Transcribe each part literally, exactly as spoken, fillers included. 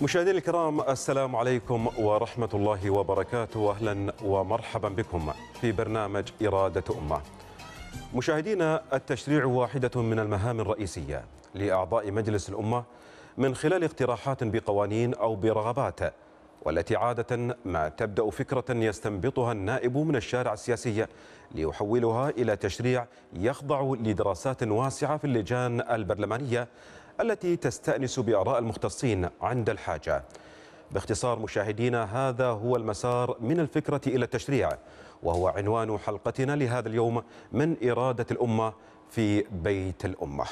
مشاهدينا الكرام، السلام عليكم ورحمة الله وبركاته. أهلا ومرحبا بكم في برنامج إرادة أمة. مشاهدينا، التشريع واحدة من المهام الرئيسية لأعضاء مجلس الأمة من خلال اقتراحات بقوانين أو برغبات، والتي عادة ما تبدأ فكرة يستنبطها النائب من الشارع السياسي ليحولها إلى تشريع يخضع لدراسات واسعة في اللجان البرلمانية التي تستأنس بآراء المختصين عند الحاجة. باختصار مشاهدينا، هذا هو المسار من الفكرة إلى التشريع، وهو عنوان حلقتنا لهذا اليوم من إرادة الأمة في بيت الأمة.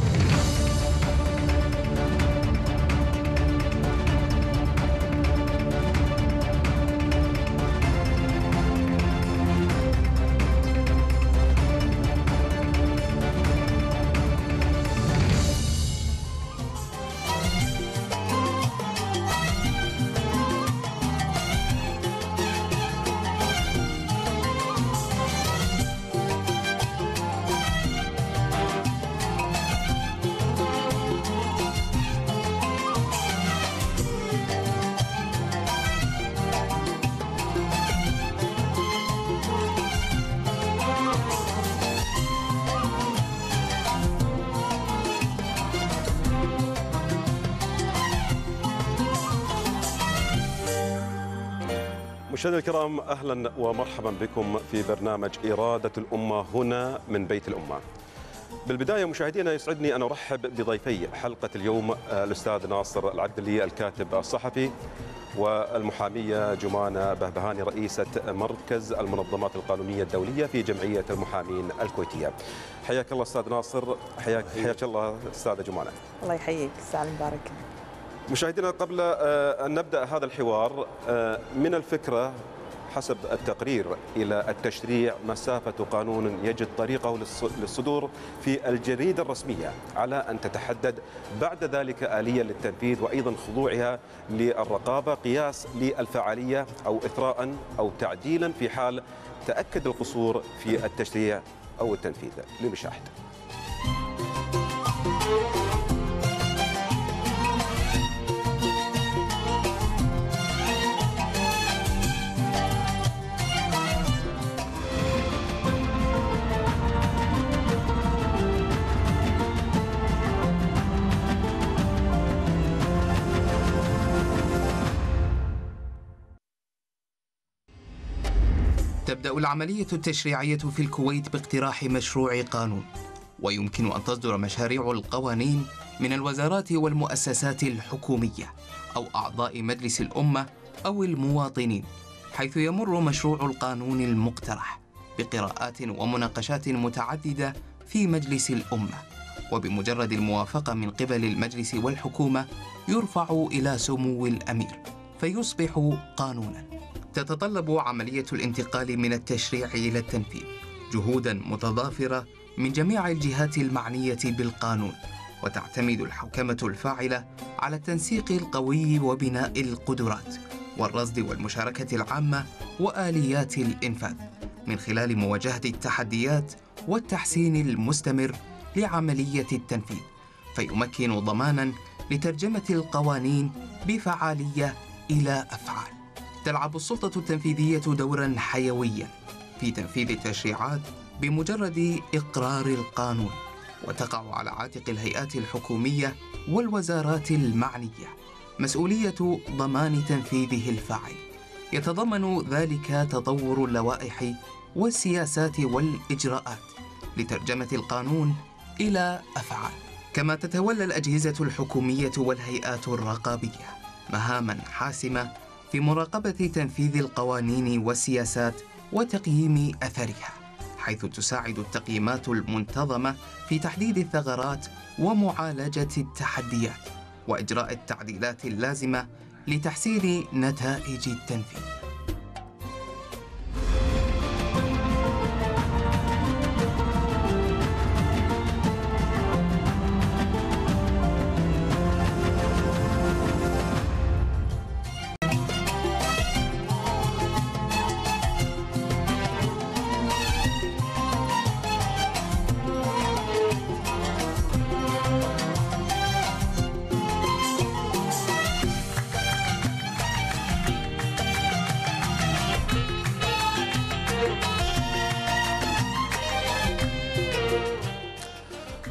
مشاهدينا الكرام، أهلا ومرحبا بكم في برنامج إرادة الأمة هنا من بيت الأمة. بالبداية مشاهدينا، يسعدني أن أرحب بضيفي حلقة اليوم الأستاذ ناصر العبدلي الكاتب الصحفي، والمحامية جمانة بهبهاني رئيسة مركز المنظمات القانونية الدولية في جمعية المحامين الكويتية. حياك الله أستاذ ناصر. حياك حياك الله أستاذة جمانة. الله يحييك. سالم مبارك. مشاهدينا، قبل أن نبدأ هذا الحوار، من الفكرة حسب التقرير إلى التشريع مسافة قانون يجد طريقه للصدور في الجريدة الرسمية، على أن تتحدد بعد ذلك آلية للتنفيذ وأيضا خضوعها للرقابة قياس للفعالية أو إثراء أو تعديلا في حال تأكد القصور في التشريع أو التنفيذ. للمشاهد. تبدأ العملية التشريعية في الكويت باقتراح مشروع قانون، ويمكن أن تصدر مشاريع القوانين من الوزارات والمؤسسات الحكومية أو أعضاء مجلس الأمة أو المواطنين، حيث يمر مشروع القانون المقترح بقراءات ومناقشات متعددة في مجلس الأمة، وبمجرد الموافقة من قبل المجلس والحكومة يرفع إلى سمو الأمير فيصبح قانوناً. تتطلب عملية الانتقال من التشريع إلى التنفيذ جهوداً متضافرة من جميع الجهات المعنية بالقانون، وتعتمد الحوكمة الفاعلة على التنسيق القوي وبناء القدرات والرصد والمشاركة العامة وآليات الإنفاذ من خلال مواجهة التحديات والتحسين المستمر لعملية التنفيذ، فيمكن ضماناً لترجمة القوانين بفعالية إلى أفعال. تلعب السلطة التنفيذية دوراً حيوياً في تنفيذ التشريعات بمجرد إقرار القانون، وتقع على عاتق الهيئات الحكومية والوزارات المعنية مسؤولية ضمان تنفيذه الفاعل. يتضمن ذلك تطور اللوائح والسياسات والإجراءات لترجمة القانون إلى أفعال، كما تتولى الأجهزة الحكومية والهيئات الرقابية مهاماً حاسمة في مراقبة تنفيذ القوانين والسياسات وتقييم أثرها، حيث تساعد التقييمات المنتظمة في تحديد الثغرات ومعالجة التحديات وإجراء التعديلات اللازمة لتحسين نتائج التنفيذ.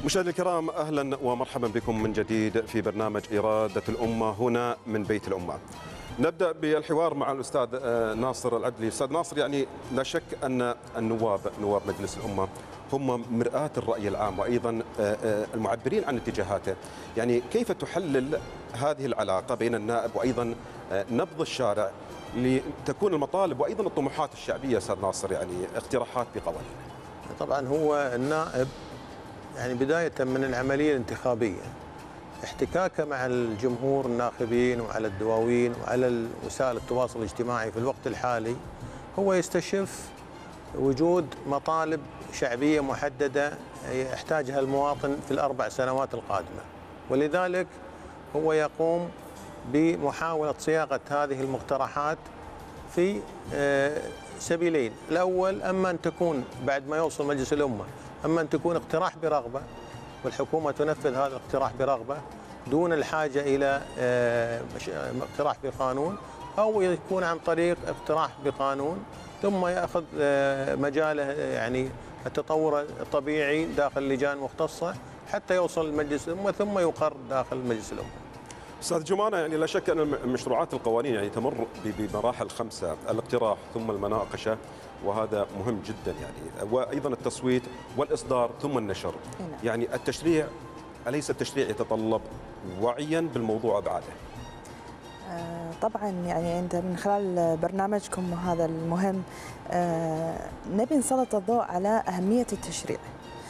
مشاهدينا الكرام، أهلا ومرحبا بكم من جديد في برنامج إرادة الأمة هنا من بيت الأمة. نبدأ بالحوار مع الأستاذ ناصر العدلي. أستاذ ناصر، يعني لا شك أن النواب نواب مجلس الأمة هم مرآة الرأي العام وأيضا المعبرين عن اتجاهاته. يعني كيف تحلل هذه العلاقة بين النائب وأيضا نبض الشارع لتكون المطالب وأيضا الطموحات الشعبية أستاذ ناصر يعني اقتراحات بقوانين؟ طبعا هو النائب يعني بداية من العملية الانتخابية احتكاكه مع الجمهور الناخبين وعلى الدواوين وعلى وسائل التواصل الاجتماعي في الوقت الحالي هو يستشف وجود مطالب شعبية محددة يحتاجها المواطن في الأربع سنوات القادمة، ولذلك هو يقوم بمحاولة صياغة هذه المقترحات في سبيلين. الأول أما أن تكون بعد ما يوصل مجلس الأمة أما أن تكون اقتراح برغبة والحكومة تنفذ هذا الاقتراح برغبة دون الحاجة إلى اقتراح بقانون، أو يكون عن طريق اقتراح بقانون ثم يأخذ مجاله يعني التطور الطبيعي داخل اللجان المختصة حتى يوصل لمجلس الأمة ثم يقر داخل مجلس الأمة. أستاذ جمانة، يعني لا شك أن مشروعات القوانين يعني تمر بمراحل خمسة: الاقتراح ثم المناقشة، وهذا مهم جدا يعني، وأيضا التصويت والإصدار ثم النشر. يعني التشريع، أليس التشريع يتطلب وعيا بالموضوع أبعاده؟ آه طبعا يعني أنت من خلال برنامجكم هذا المهم آه نبي نسلط الضوء على أهمية التشريع.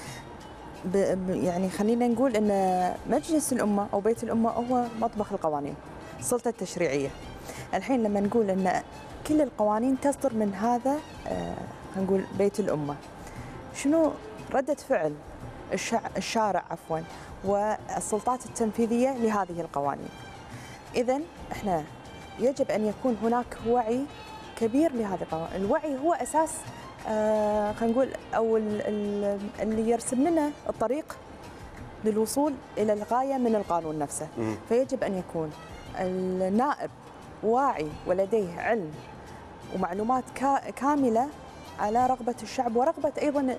يعني خلينا نقول أن مجلس الأمة أو بيت الأمة هو مطبخ القوانين، السلطة التشريعية. الحين لما نقول أن كل القوانين تصدر من هذا آه خلينا نقول بيت الأمة، شنو ردة فعل الشارع عفوا والسلطات التنفيذية لهذه القوانين؟ إذن احنا يجب أن يكون هناك وعي كبير لهذه القوانين. الوعي هو أساس آه خلينا نقول أو اللي يرسم لنا الطريق للوصول إلى الغاية من القانون نفسه. م. فيجب أن يكون النائب واعي ولديه علم ومعلومات كاملة على رغبة الشعب ورغبة أيضا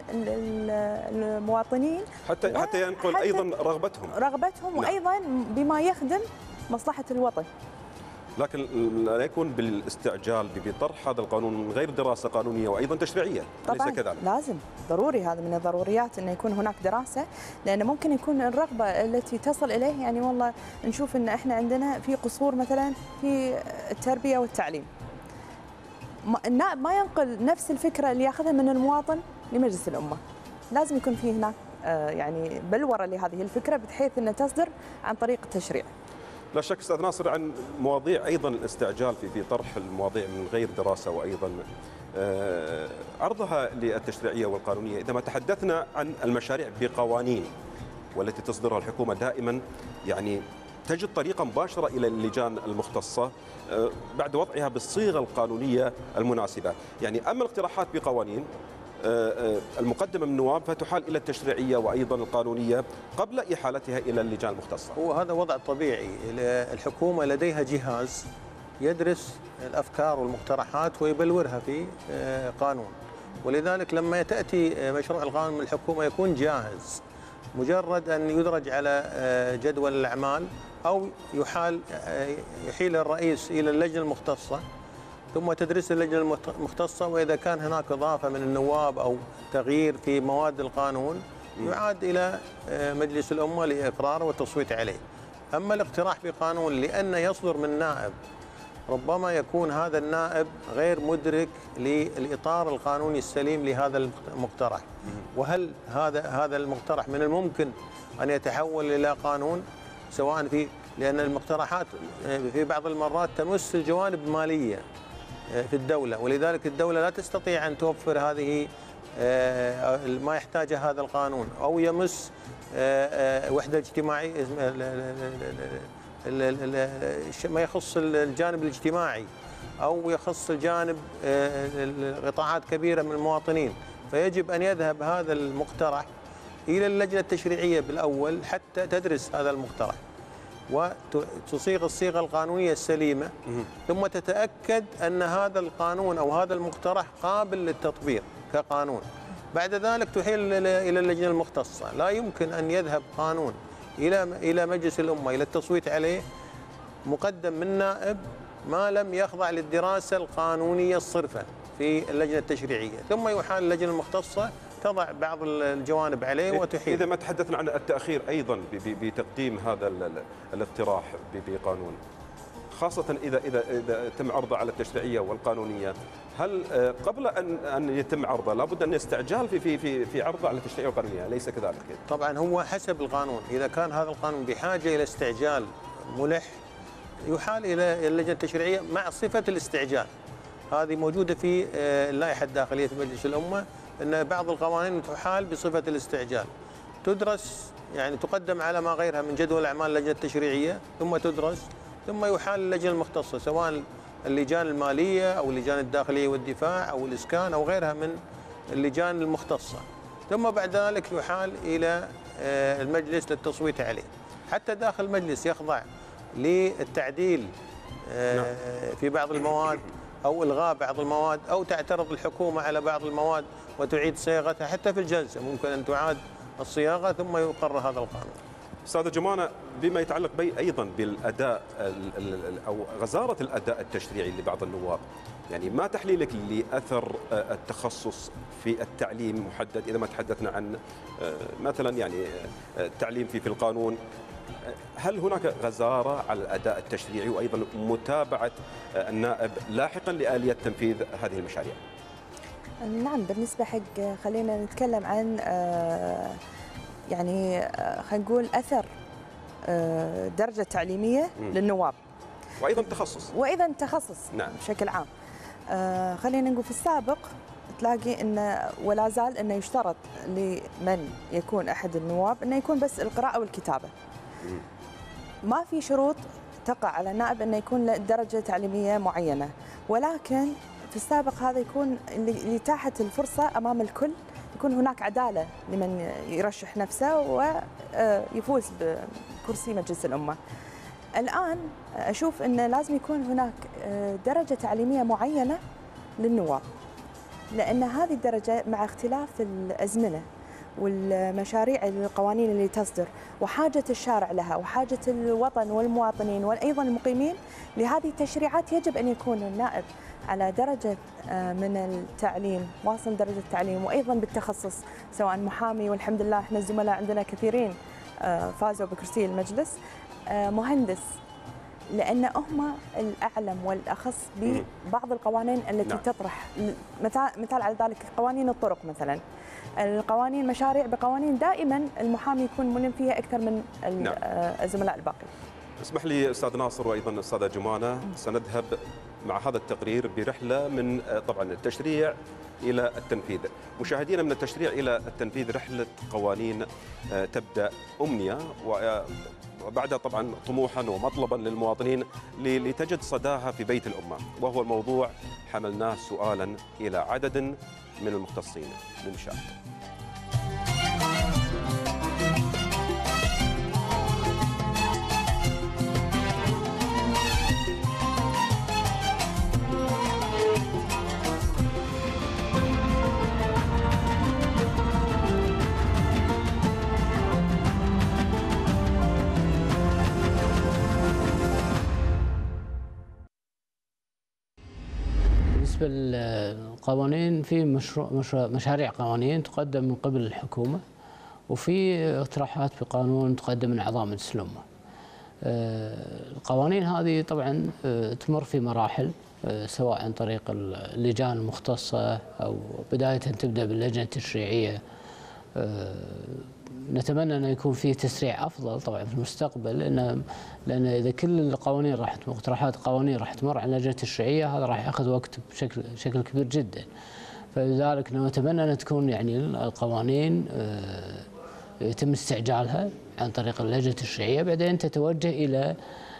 المواطنين، حتى حتى ينقل حتى أيضا رغبتهم رغبتهم نعم. وأيضا بما يخدم مصلحة الوطن. لكن لا يكون بالاستعجال بطرح هذا القانون من غير دراسة قانونية وأيضا تشريعية. طبعا أليس كذلك؟ لازم ضروري، هذا من الضروريات أن يكون هناك دراسة، لأن ممكن يكون الرغبة التي تصل إليه يعني والله نشوف أن إحنا عندنا في قصور مثلا في التربية والتعليم، النائب ما ينقل نفس الفكرة اللي ياخذها من المواطن لمجلس الأمة. لازم يكون في هناك يعني بلورة لهذه الفكرة بحيث أنها تصدر عن طريق التشريع. لا شك أستاذ ناصر، عن مواضيع أيضا الاستعجال في في طرح المواضيع من غير دراسة وأيضا عرضها للتشريعية والقانونية. إذا ما تحدثنا عن المشاريع بقوانين والتي تصدرها الحكومة دائما يعني تجد طريقة مباشرة إلى اللجان المختصة بعد وضعها بالصيغة القانونية المناسبة. يعني أما الاقتراحات بقوانين المقدمة من النواب فتحال إلى التشريعية وأيضا القانونية قبل إحالتها إلى اللجان المختصة. هو هذا وضع طبيعي. الحكومة لديها جهاز يدرس الأفكار والمقترحات ويبلورها في قانون، ولذلك لما تأتي مشروع القانون من الحكومة يكون جاهز، مجرد أن يدرج على جدول الأعمال أو يحال يحيل الرئيس إلى اللجنة المختصة ثم تدرس اللجنة المختصة، وإذا كان هناك إضافة من النواب أو تغيير في مواد القانون يعاد إلى مجلس الأمة لإقراره والتصويت عليه. أما الاقتراح بقانون لأن يصدر من نائب ربما يكون هذا النائب غير مدرك للإطار القانوني السليم لهذا المقترح، وهل هذا هذا المقترح من الممكن أن يتحول إلى قانون، سواء في لأن المقترحات في بعض المرات تمس الجوانب المالية في الدولة، ولذلك الدولة لا تستطيع أن توفر هذه ما يحتاجه هذا القانون، أو يمس وحدة اجتماعية ما يخص الجانب الاجتماعي أو يخص الجانب قطاعات كبيرة من المواطنين، فيجب أن يذهب هذا المقترح إلى اللجنة التشريعية بالأول حتى تدرس هذا المقترح وتصيغ الصيغة القانونية السليمة، ثم تتأكد أن هذا القانون أو هذا المقترح قابل للتطبيق كقانون. بعد ذلك تحيل إلى اللجنة المختصة. لا يمكن أن يذهب قانون إلى إلى مجلس الأمة إلى التصويت عليه مقدم من نائب ما لم يخضع للدراسة القانونية الصرفة في اللجنة التشريعية، ثم يحال اللجنة المختصة تضع بعض الجوانب عليه وتحيل. إذا ما تحدثنا عن التأخير أيضا بتقديم هذا الاقتراح بقانون، خاصة إذا إذا إذا تم عرضه على التشريعية والقانونية، هل قبل أن أن يتم عرضه لابد أن يستعجل في في في في عرضه على التشريعية والقانونية، أليس كذلك؟ طبعا هو حسب القانون، إذا كان هذا القانون بحاجة إلى استعجال ملح يحال إلى اللجنة التشريعية مع صفة الاستعجال. هذه موجودة في اللائحة الداخلية في مجلس الأمة، أن بعض القوانين تحال بصفة الاستعجال، تدرس يعني تقدم على ما غيرها من جدول أعمال اللجنة التشريعية، ثم تدرس ثم يحال اللجنة المختصة، سواء اللجان المالية أو اللجان الداخلية والدفاع أو الإسكان أو غيرها من اللجان المختصة، ثم بعد ذلك يحال إلى المجلس للتصويت عليه. حتى داخل المجلس يخضع للتعديل في بعض المواد أو إلغاء بعض المواد، أو تعترض الحكومة على بعض المواد وتعيد صياغتها. حتى في الجلسة ممكن أن تعاد الصياغة ثم يقرر هذا القانون. أستاذ جمانة، بما يتعلق بي أيضا بالأداء أو غزارة الأداء التشريعي لبعض النواب، يعني ما تحليلك لأثر التخصص في التعليم محدد؟ إذا ما تحدثنا عن مثلا يعني التعليم في في القانون، هل هناك غزارة على الأداء التشريعي وأيضا متابعة النائب لاحقا لآلية تنفيذ هذه المشاريع؟ نعم، بالنسبة حق خلينا نتكلم عن يعني خلينا نقول أثر درجة تعليمية م. للنواب، وأيضا تخصص وأيضا تخصص نعم. بشكل عام. خلينا نقول في السابق تلاقي أنه ولا زال أنه يشترط لمن يكون أحد النواب أنه يكون بس القراءة والكتابة، ما في شروط تقع على النائب أنه يكون له درجة تعليمية معينة، ولكن في السابق هذا يكون اللي اتاحت الفرصة أمام الكل، يكون هناك عدالة لمن يرشح نفسه ويفوز بكرسي مجلس الأمة. الآن أشوف أنه لازم يكون هناك درجة تعليمية معينة للنواب، لأن هذه الدرجة مع اختلاف الأزمنة والمشاريع القوانين اللي تصدر وحاجة الشارع لها وحاجة الوطن والمواطنين وأيضا المقيمين لهذه التشريعات، يجب أن يكون النائب على درجة من التعليم، واصل درجة التعليم، وأيضا بالتخصص، سواء محامي، والحمد لله احنا الزملاء عندنا كثيرين فازوا بكرسي المجلس، مهندس، لأن هم الأعلم والأخص ببعض القوانين التي نعم. تطرح مثال على ذلك قوانين الطرق مثلا، القوانين مشاريع بقوانين دائما المحامي يكون ملم فيها أكثر من نعم. الزملاء الباقي. اسمح لي أستاذ ناصر وأيضا أستاذة جمانة، سنذهب مع هذا التقرير برحلة من طبعا التشريع إلى التنفيذ. مشاهدينا، من التشريع إلى التنفيذ رحلة قوانين تبدأ أمنية، وبعدها طبعا طموحا ومطلبا للمواطنين لتجد صداها في بيت الأمة، وهو الموضوع حملناه سؤالا إلى عدد من المختصين. لنشاهد. بالنسبة للقوانين، في مشروع, مشروع مشاريع قوانين تقدم من قبل الحكومة، وفي اقتراحات بقانون تقدم من أعضاء مجلس الأمة. القوانين هذه طبعا تمر في مراحل، سواء عن طريق اللجان المختصة أو بداية تبدأ باللجنة التشريعية. نتمنى أن يكون في تسريع أفضل طبعا في المستقبل، لأن لأن إذا كل القوانين راح مقترحات قوانين راح تمر على اللجنة التشريعية، هذا راح يأخذ وقت بشكل شكل كبير جدا. فلذلك نتمنى أن تكون يعني القوانين يتم استعجالها عن طريق اللجنة التشريعية، بعدين تتوجه إلى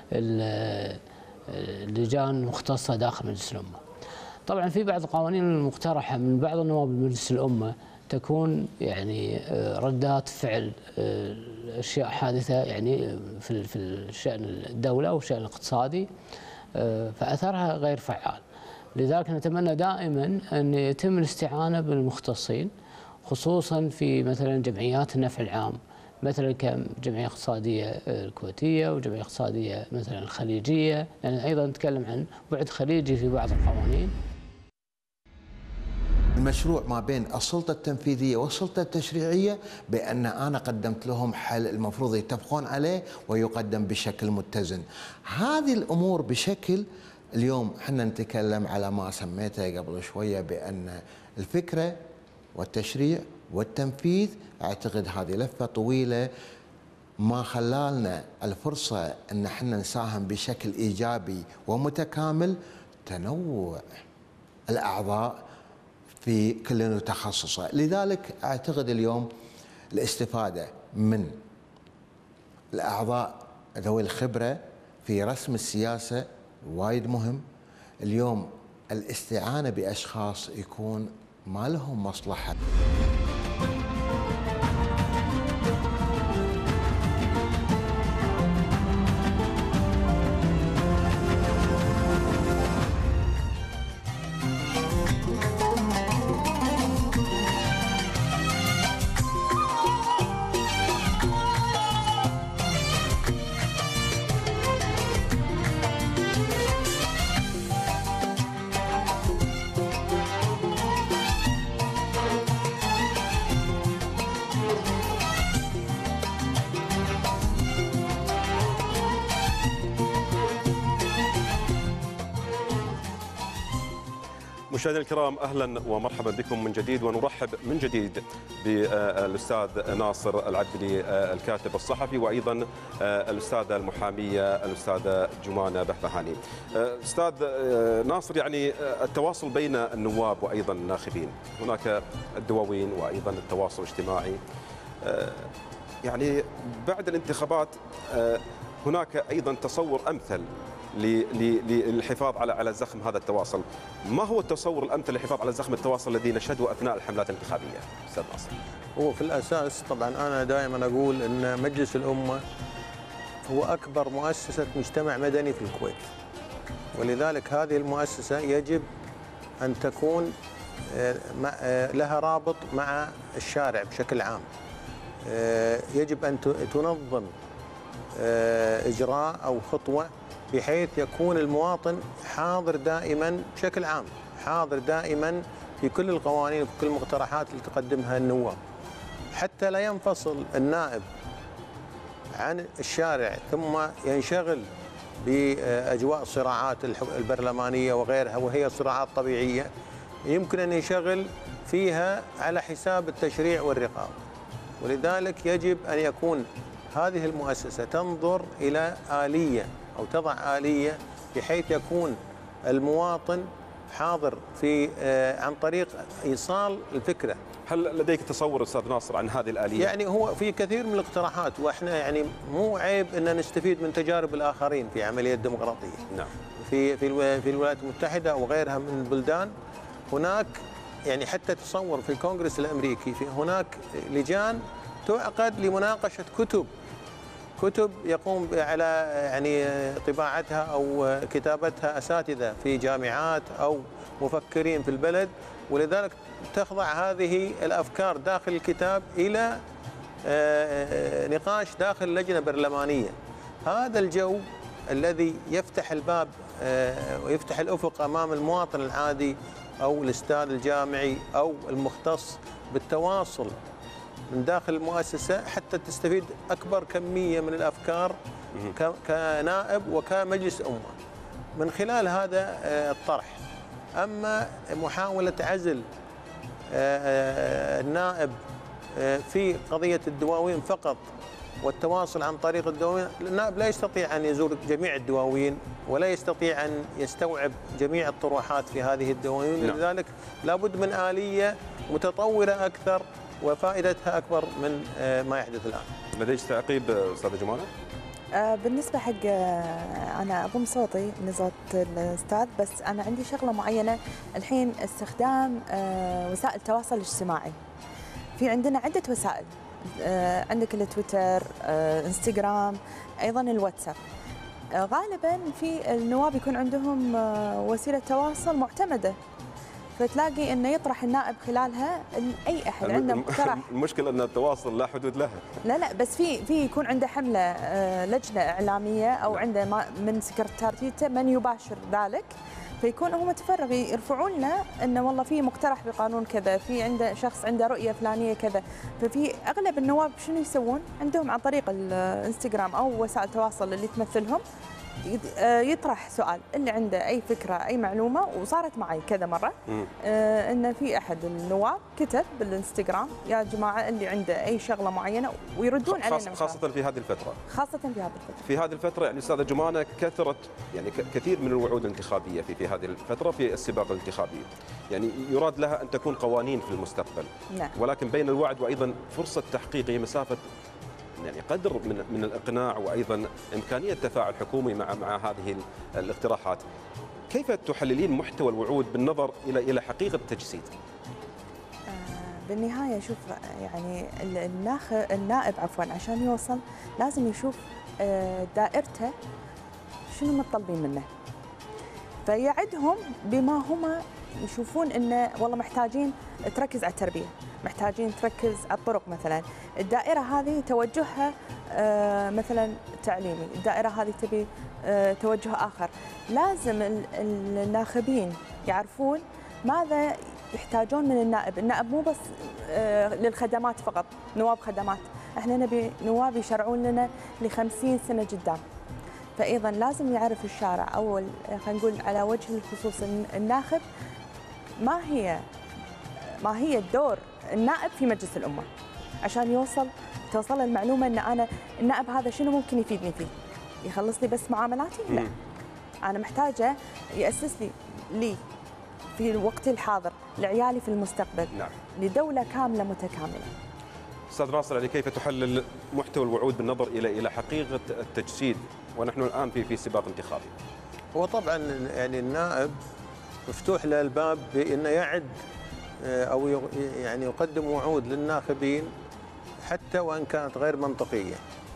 اللجان المختصة داخل مجلس الأمة. طبعا في بعض القوانين المقترحة من بعض النواب مجلس الأمة تكون يعني ردات فعل اشياء حادثه يعني في في الشان الدوله والشان الاقتصادي، فاثرها غير فعال. لذلك نتمنى دائما ان يتم الاستعانه بالمختصين، خصوصا في مثلا جمعيات النفع العام، مثلا كجمعية اقتصادية الكويتية وجمعية اقتصادية مثلا الخليجية، لأن يعني أيضا نتكلم عن بعد خليجي في بعض القوانين. المشروع ما بين السلطة التنفيذية والسلطة التشريعية بأن أنا قدمت لهم حل المفروض يتفقون عليه ويقدم بشكل متزن. هذه الأمور بشكل اليوم احنا نتكلم على ما سميته قبل شوية بأن الفكرة والتشريع والتنفيذ، أعتقد هذه لفة طويلة ما خلالنا الفرصة أن احنا نساهم بشكل إيجابي ومتكامل. تنوع الأعضاء في كل تخصصه، لذلك أعتقد اليوم الاستفادة من الأعضاء ذوي الخبرة في رسم السياسة وايد مهم. اليوم الاستعانة بأشخاص يكون ما لهم مصلحة. مشاهدينا الكرام، اهلا ومرحبا بكم من جديد، ونرحب من جديد بالاستاذ ناصر العدلي الكاتب الصحفي، وايضا الاستاذه المحاميه الاستاذه جمانه بهبهاني. استاذ ناصر، يعني التواصل بين النواب وايضا الناخبين، هناك الدواوين وايضا التواصل الاجتماعي، يعني بعد الانتخابات هناك ايضا تصور امثل للحفاظ على على زخم هذا التواصل. ما هو التصور الامثل للحفاظ على زخم التواصل الذي نشهده اثناء الحملات الانتخابيه؟ استاذ ناصر. هو في الاساس طبعا انا دائما اقول ان مجلس الامه هو اكبر مؤسسه مجتمع مدني في الكويت، ولذلك هذه المؤسسه يجب ان تكون لها رابط مع الشارع بشكل عام. يجب ان تنظم اجراء او خطوه بحيث يكون المواطن حاضر دائما بشكل عام، حاضر دائما في كل القوانين وفي كل المقترحات اللي تقدمها النواب، حتى لا ينفصل النائب عن الشارع ثم ينشغل بأجواء الصراعات البرلمانية وغيرها، وهي صراعات طبيعية يمكن أن ينشغل فيها على حساب التشريع والرقابة. ولذلك يجب أن يكون هذه المؤسسة تنظر إلى آلية أو تضع آلية بحيث يكون المواطن حاضر في عن طريق إيصال الفكرة. هل لديك تصور استاذ ناصر عن هذه الآلية؟ يعني هو في كثير من الاقتراحات، واحنا يعني مو عيب ان نستفيد من تجارب الآخرين في عملية الديمقراطية. نعم. في في في الولايات المتحدة وغيرها من البلدان هناك يعني حتى تصور في الكونغرس الأمريكي في هناك لجان تعقد لمناقشة كتب كتب يقوم على يعني طباعتها أو كتابتها أساتذة في جامعات أو مفكرين في البلد، ولذلك تخضع هذه الأفكار داخل الكتاب إلى نقاش داخل لجنة برلمانية. هذا الجو الذي يفتح الباب ويفتح الأفق أمام المواطن العادي أو الأستاذ الجامعي أو المختص بالتواصل من داخل المؤسسة حتى تستفيد أكبر كمية من الأفكار كنائب وكمجلس أمة من خلال هذا الطرح. أما محاولة عزل النائب في قضية الدواوين فقط والتواصل عن طريق الدواوين، النائب لا يستطيع أن يزور جميع الدواوين ولا يستطيع أن يستوعب جميع الطروحات في هذه الدواوين. نعم. لذلك لابد من آلية متطورة أكثر وفائدتها أكبر من ما يحدث الآن. لديك تعقيب أستاذة جمانة؟ بالنسبة حق أنا أضم صوتي لصوت الأستاذ، بس أنا عندي شغلة معينة الحين، استخدام وسائل التواصل الاجتماعي. في عندنا عدة وسائل، عندك التويتر، انستغرام، أيضا الواتساب. غالبا في النواب يكون عندهم وسيلة تواصل معتمدة، فتلاقي انه يطرح النائب خلالها اي احد عنده مقترح. المشكله ان التواصل لا حدود له. لا لا بس في في يكون عنده حمله آه، لجنه اعلاميه او عنده من سكرتاريته من يباشر ذلك، فيكون هو متفرغ يرفعون له انه والله في مقترح بقانون كذا، في عنده شخص عنده رؤيه فلانيه كذا. ففي اغلب النواب شنو يسوون؟ عندهم عن طريق الانستغرام او وسائل التواصل اللي تمثلهم يطرح سؤال، اللي عنده اي فكره اي معلومه. وصارت معي كذا مره آه ان في احد النواب كتب بالانستغرام يا جماعه اللي عنده اي شغله معينه، ويردون علينا خاصه في هذه الفتره. خاصه في هذه الفتره. في هذه الفتره يعني استاذه جمانه كثرت يعني كثير من الوعود الانتخابيه في في هذه الفتره في السباق الانتخابي. يعني يراد لها ان تكون قوانين في المستقبل. نعم. ولكن بين الوعد وايضا فرصه تحقيق هي مسافه يعني قدر من من الاقناع وايضا امكانيه تفاعل حكومي مع مع هذه الاقتراحات. كيف تحللين محتوى الوعود بالنظر الى الى حقيقه التجسيد؟ بالنهايه شوف يعني الناخ النائب عفوا عشان يوصل لازم يشوف دائرته شنو مطلبين منه، فيعدهم بما هم يشوفون انه والله محتاجين تركز على التربيه، محتاجين تركز على الطرق مثلا، الدائره هذه توجهها مثلا تعليمي، الدائره هذه تبي توجه اخر. لازم الناخبين يعرفون ماذا يحتاجون من النائب، النائب مو بس للخدمات فقط، نواب خدمات، احنا نبي نواب يشرعون لنا ل خمسين سنه قدام. فايضا لازم يعرف الشارع او خلينا نقول على وجه الخصوص الناخب ما هي ما هي الدور النائب في مجلس الامه، عشان يوصل توصل المعلومه ان انا النائب هذا شنو ممكن يفيدني فيه؟ يخلص لي بس معاملاتي؟ لا. انا محتاجه ياسس لي لي في الوقت الحاضر لعيالي في المستقبل. نعم. لدوله كامله متكامله. استاذ ناصر علي، كيف تحلل محتوى الوعود بالنظر الى الى حقيقه التجسيد ونحن الان في في سباق انتخابي؟ هو طبعا يعني النائب مفتوح له الباب بانه يعد او يعني يقدم وعود للناخبين حتى وان كانت غير منطقيه.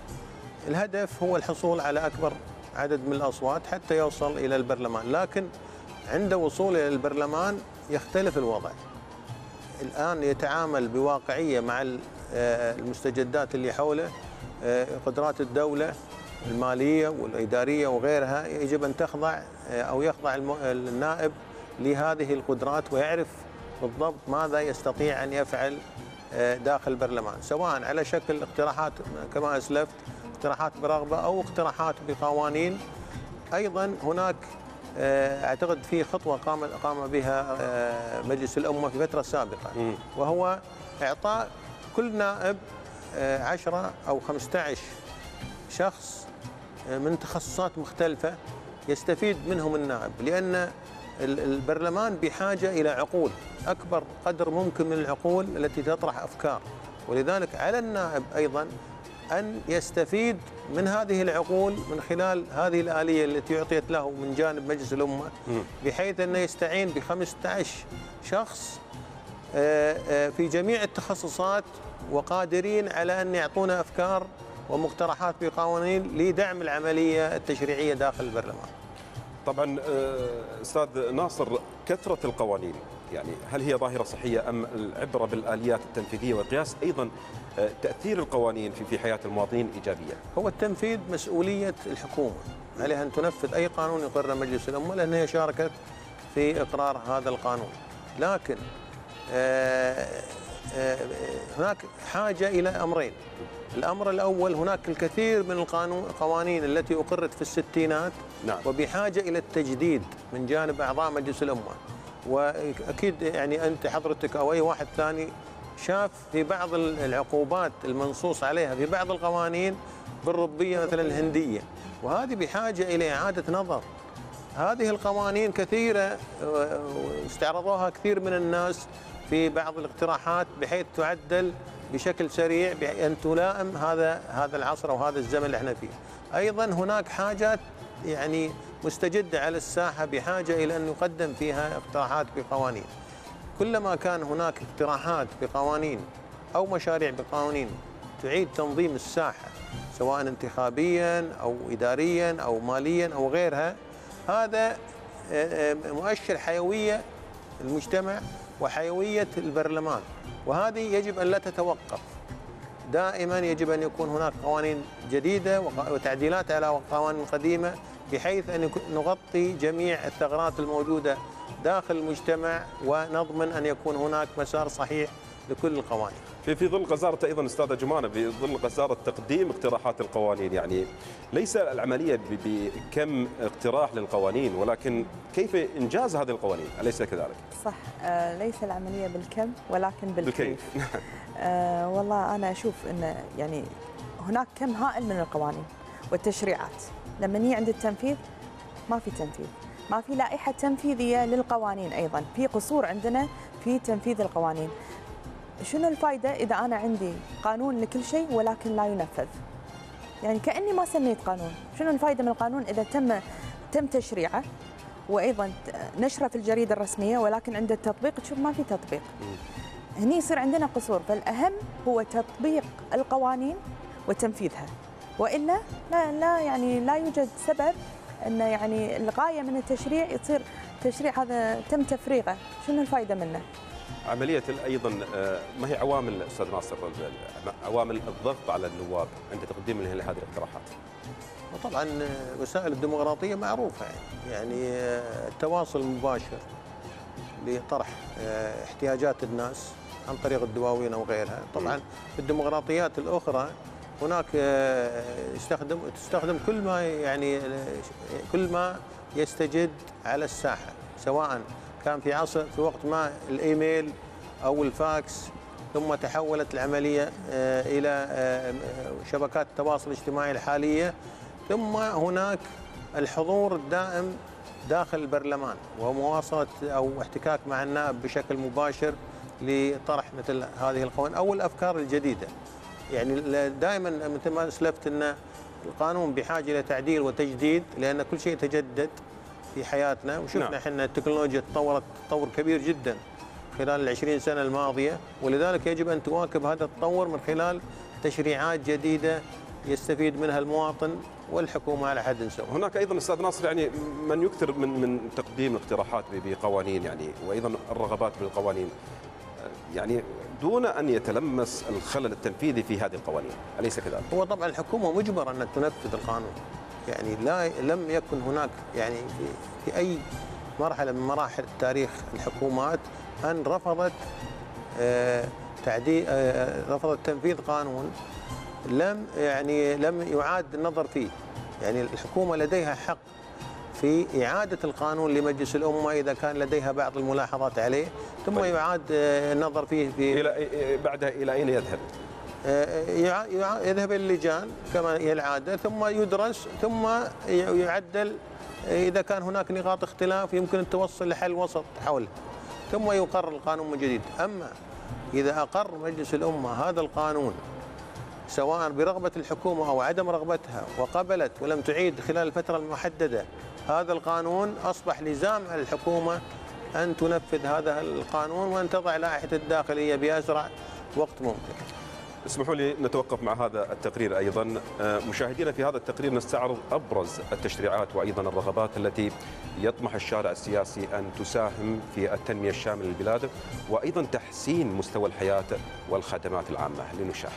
الهدف هو الحصول على اكبر عدد من الاصوات حتى يوصل الى البرلمان، لكن عند وصوله الى البرلمان يختلف الوضع. الان يتعامل بواقعيه مع المستجدات اللي حوله، قدرات الدوله الماليه والاداريه وغيرها يجب ان تخضع او يخضع النائب لهذه القدرات ويعرف بالضبط ماذا يستطيع ان يفعل داخل البرلمان، سواء على شكل اقتراحات كما اسلفت، اقتراحات برغبه او اقتراحات بقوانين. ايضا هناك اعتقد في خطوه قام قام بها مجلس الامه في فتره سابقه، وهو اعطاء كل نائب عشرة او خمسة عشر شخص من تخصصات مختلفه يستفيد منهم النائب، لان البرلمان بحاجه الى عقول، اكبر قدر ممكن من العقول التي تطرح افكار، ولذلك على النائب ايضا ان يستفيد من هذه العقول من خلال هذه الآلية التي أعطيت له من جانب مجلس الأمة، بحيث أنه يستعين ب خمسة عشر شخص في جميع التخصصات وقادرين على أن يعطونا أفكار ومقترحات بقوانين لدعم العملية التشريعية داخل البرلمان. طبعا أستاذ ناصر، كثرة القوانين يعني هل هي ظاهرة صحية أم العبرة بالآليات التنفيذية وقياس أيضا تأثير القوانين في في حياة المواطنين إيجابية؟ هو التنفيذ مسؤولية الحكومة، عليها أن تنفذ أي قانون يقرره مجلس الأمة لأنها شاركت في إقرار هذا القانون، لكن هناك حاجة إلى أمرين. الأمر الأول، هناك الكثير من القانون القوانين التي أقرت في الستينات، نعم. وبحاجة إلى التجديد من جانب أعضاء مجلس الأمة، وأكيد يعني أنت حضرتك أو أي واحد ثاني شاف في بعض العقوبات المنصوص عليها في بعض القوانين بالربية مثلا الهندية، وهذه بحاجة إلى إعادة نظر. هذه القوانين كثيرة استعرضوها كثير من الناس في بعض الاقتراحات بحيث تعدل بشكل سريع بأن تلائم هذا هذا العصر أو هذا الزمن اللي احنا فيه. أيضا هناك حاجات يعني مستجدة على الساحة بحاجة إلى أن يقدم فيها اقتراحات بقوانين. كلما كان هناك اقتراحات بقوانين أو مشاريع بقوانين تعيد تنظيم الساحة سواء انتخابيا أو إداريا أو ماليا أو غيرها، هذا مؤشر حيوية المجتمع وحيوية البرلمان، وهذه يجب أن لا تتوقف. دائما يجب أن يكون هناك قوانين جديدة وتعديلات على قوانين قديمة بحيث أن نغطي جميع الثغرات الموجودة داخل المجتمع ونضمن أن يكون هناك مسار صحيح لكل القوانين. في في ظل غزارة أيضا أستاذة جمانة، في ظل غزارة تقديم اقتراحات القوانين، يعني ليس العملية بكم اقتراح للقوانين ولكن كيف إنجاز هذه القوانين، أليس كذلك؟ صح، آه ليس العملية بالكم ولكن بالكيف. آه والله أنا أشوف أن يعني هناك كم هائل من القوانين والتشريعات، لما نيجي عند التنفيذ ما في تنفيذ، ما في لائحة تنفيذية للقوانين، أيضا في قصور عندنا في تنفيذ القوانين. شنو الفائدة إذا أنا عندي قانون لكل شيء ولكن لا ينفذ؟ يعني كأني ما سنيت قانون. شنو الفائدة من القانون إذا تم تم تشريعه وأيضا نشره في الجريدة الرسمية ولكن عند التطبيق تشوف ما في تطبيق؟ هني يصير عندنا قصور، فالأهم هو تطبيق القوانين وتنفيذها، وإلا لا لا يعني لا يوجد سبب أن يعني الغاية من التشريع يصير تشريع هذا تم تفريغه، شنو الفائدة منه؟ عملية أيضا ما هي عوامل أستاذ ناصر، عوامل الضغط على النواب عند تقديم لهذه الاقتراحات؟ وطبعا وسائل الديمقراطية معروفة، يعني التواصل المباشر لطرح احتياجات الناس عن طريق الدواوين أو غيرها. طبعا في الديمقراطيات الأخرى هناك يستخدم تستخدم كل ما يعني كل ما يستجد على الساحة، سواء كان في عصر في وقت ما الإيميل أو الفاكس، ثم تحولت العملية إلى شبكات التواصل الاجتماعي الحالية، ثم هناك الحضور الدائم داخل البرلمان ومواصلة أو احتكاك مع النائب بشكل مباشر لطرح مثل هذه القوانين أو الأفكار الجديدة. يعني دائما مثل ما أسلفت أن القانون بحاجة إلى تعديل وتجديد، لأن كل شيء تجدد في حياتنا، وشفنا احنا نعم. التكنولوجيا تطورت تطور كبير جدا خلال العشرين سنة الماضية، ولذلك يجب أن تواكب هذا التطور من خلال تشريعات جديدة يستفيد منها المواطن والحكومة على حد سواء. هناك أيضا أستاذ ناصر يعني من يكثر من من تقديم اقتراحات بقوانين يعني وأيضا الرغبات بالقوانين، يعني دون أن يتلمس الخلل التنفيذي في هذه القوانين، أليس كذلك؟ هو طبعا الحكومة مجبرة أن تنفذ القانون، يعني لا لم يكن هناك يعني في, في أي مرحلة من مراحل تاريخ الحكومات أن رفضت آه تعديل آه رفضت تنفيذ قانون لم يعني لم يعاد النظر فيه. يعني الحكومة لديها حق في إعادة القانون لمجلس الأمة إذا كان لديها بعض الملاحظات عليه، ثم طيب. يعاد النظر فيه في إلى بعدها إلى أين يذهب؟ يذهب اللجان كما هي العادة، ثم يدرس ثم يعدل إذا كان هناك نقاط اختلاف يمكن أن توصل لحل وسط حولها، ثم يقرر القانون من جديد. أما إذا أقر مجلس الأمة هذا القانون سواء برغبة الحكومة أو عدم رغبتها وقبلت ولم تعيد خلال الفترة المحددة هذا القانون، أصبح لزام على الحكومة أن تنفذ هذا القانون وأن تضع لائحة الداخلية بأسرع وقت ممكن. اسمحوا لي نتوقف مع هذا التقرير أيضا. مشاهدينا، في هذا التقرير نستعرض أبرز التشريعات وأيضا الرغبات التي يطمح الشارع السياسي أن تساهم في التنمية الشاملة للبلاد وأيضا تحسين مستوى الحياة والخدمات العامة. لنشاهد.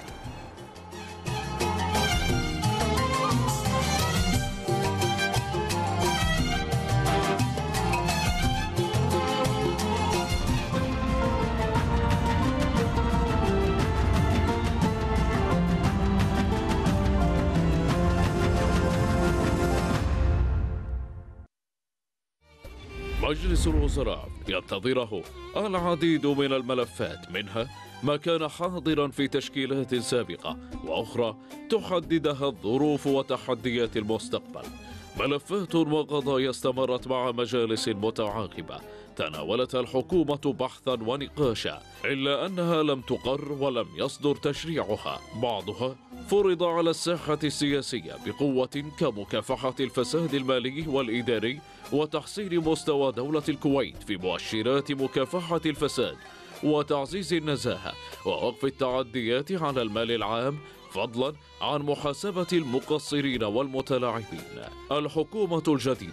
مجلس الوزراء ينتظره العديد من الملفات، منها ما كان حاضرا في تشكيلات سابقة وأخرى تحددها الظروف وتحديات المستقبل. ملفات وقضايا استمرت مع مجالس متعاقبة تناولتها الحكومة بحثا ونقاشا، إلا أنها لم تقر ولم يصدر تشريعها. بعضها فرض على الساحة السياسية بقوة كمكافحة الفساد المالي والإداري وتحسين مستوى دولة الكويت في مؤشرات مكافحة الفساد وتعزيز النزاهة ووقف التعديات على المال العام، فضلا عن محاسبة المقصرين والمتلاعبين. الحكومة الجديدة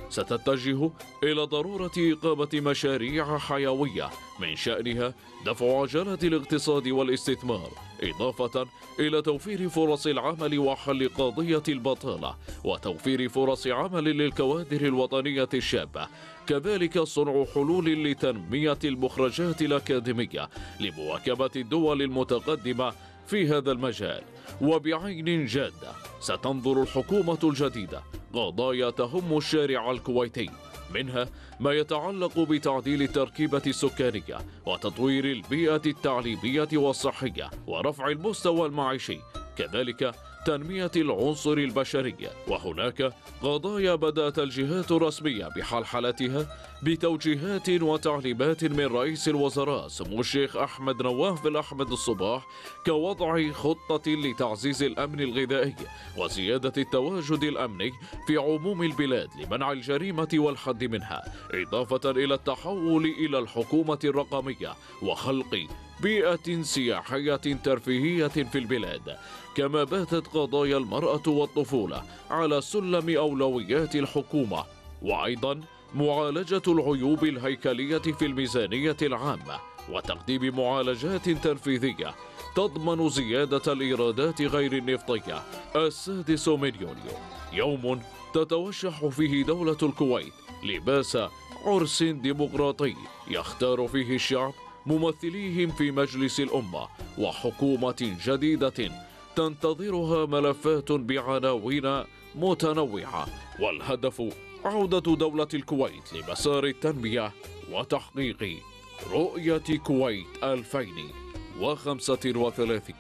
ستتجه إلى ضرورة إقامة مشاريع حيوية من شأنها دفع عجلة الاقتصاد والاستثمار، إضافة إلى توفير فرص العمل وحل قضية البطالة وتوفير فرص عمل للكوادر الوطنية الشابة، كذلك صنع حلول لتنمية المخرجات الأكاديمية لمواكبة الدول المتقدمة في هذا المجال. وبعين جادة ستنظر الحكومة الجديدة قضايا تهم الشارع الكويتي، منها ما يتعلق بتعديل التركيبة السكانية وتطوير البيئة التعليمية والصحية ورفع المستوى المعيشي، كذلك تنمية العنصر البشري. وهناك قضايا بدأت الجهات الرسمية بحلحلتها بتوجيهات وتعليمات من رئيس الوزراء سمو الشيخ أحمد نواف الأحمد الصباح كوضع خطة لتعزيز الأمن الغذائي وزيادة التواجد الأمني في عموم البلاد لمنع الجريمة والحد منها، إضافة إلى التحول إلى الحكومة الرقمية وخلق بيئة سياحية ترفيهية في البلاد. كما باتت قضايا المرأة والطفولة على سلم أولويات الحكومة، وأيضا معالجة العيوب الهيكلية في الميزانية العامة وتقديم معالجات تنفيذية تضمن زيادة الإيرادات غير النفطية. السادس من يونيو يوم تتوشح فيه دولة الكويت لباس عرس ديمقراطي يختار فيه الشعب ممثليهم في مجلس الأمة وحكومة جديدة تنتظرها ملفات بعناوين متنوعة، والهدف عودة دولة الكويت لمسار التنمية وتحقيق رؤية كويت ألفين وخمسة وثلاثين.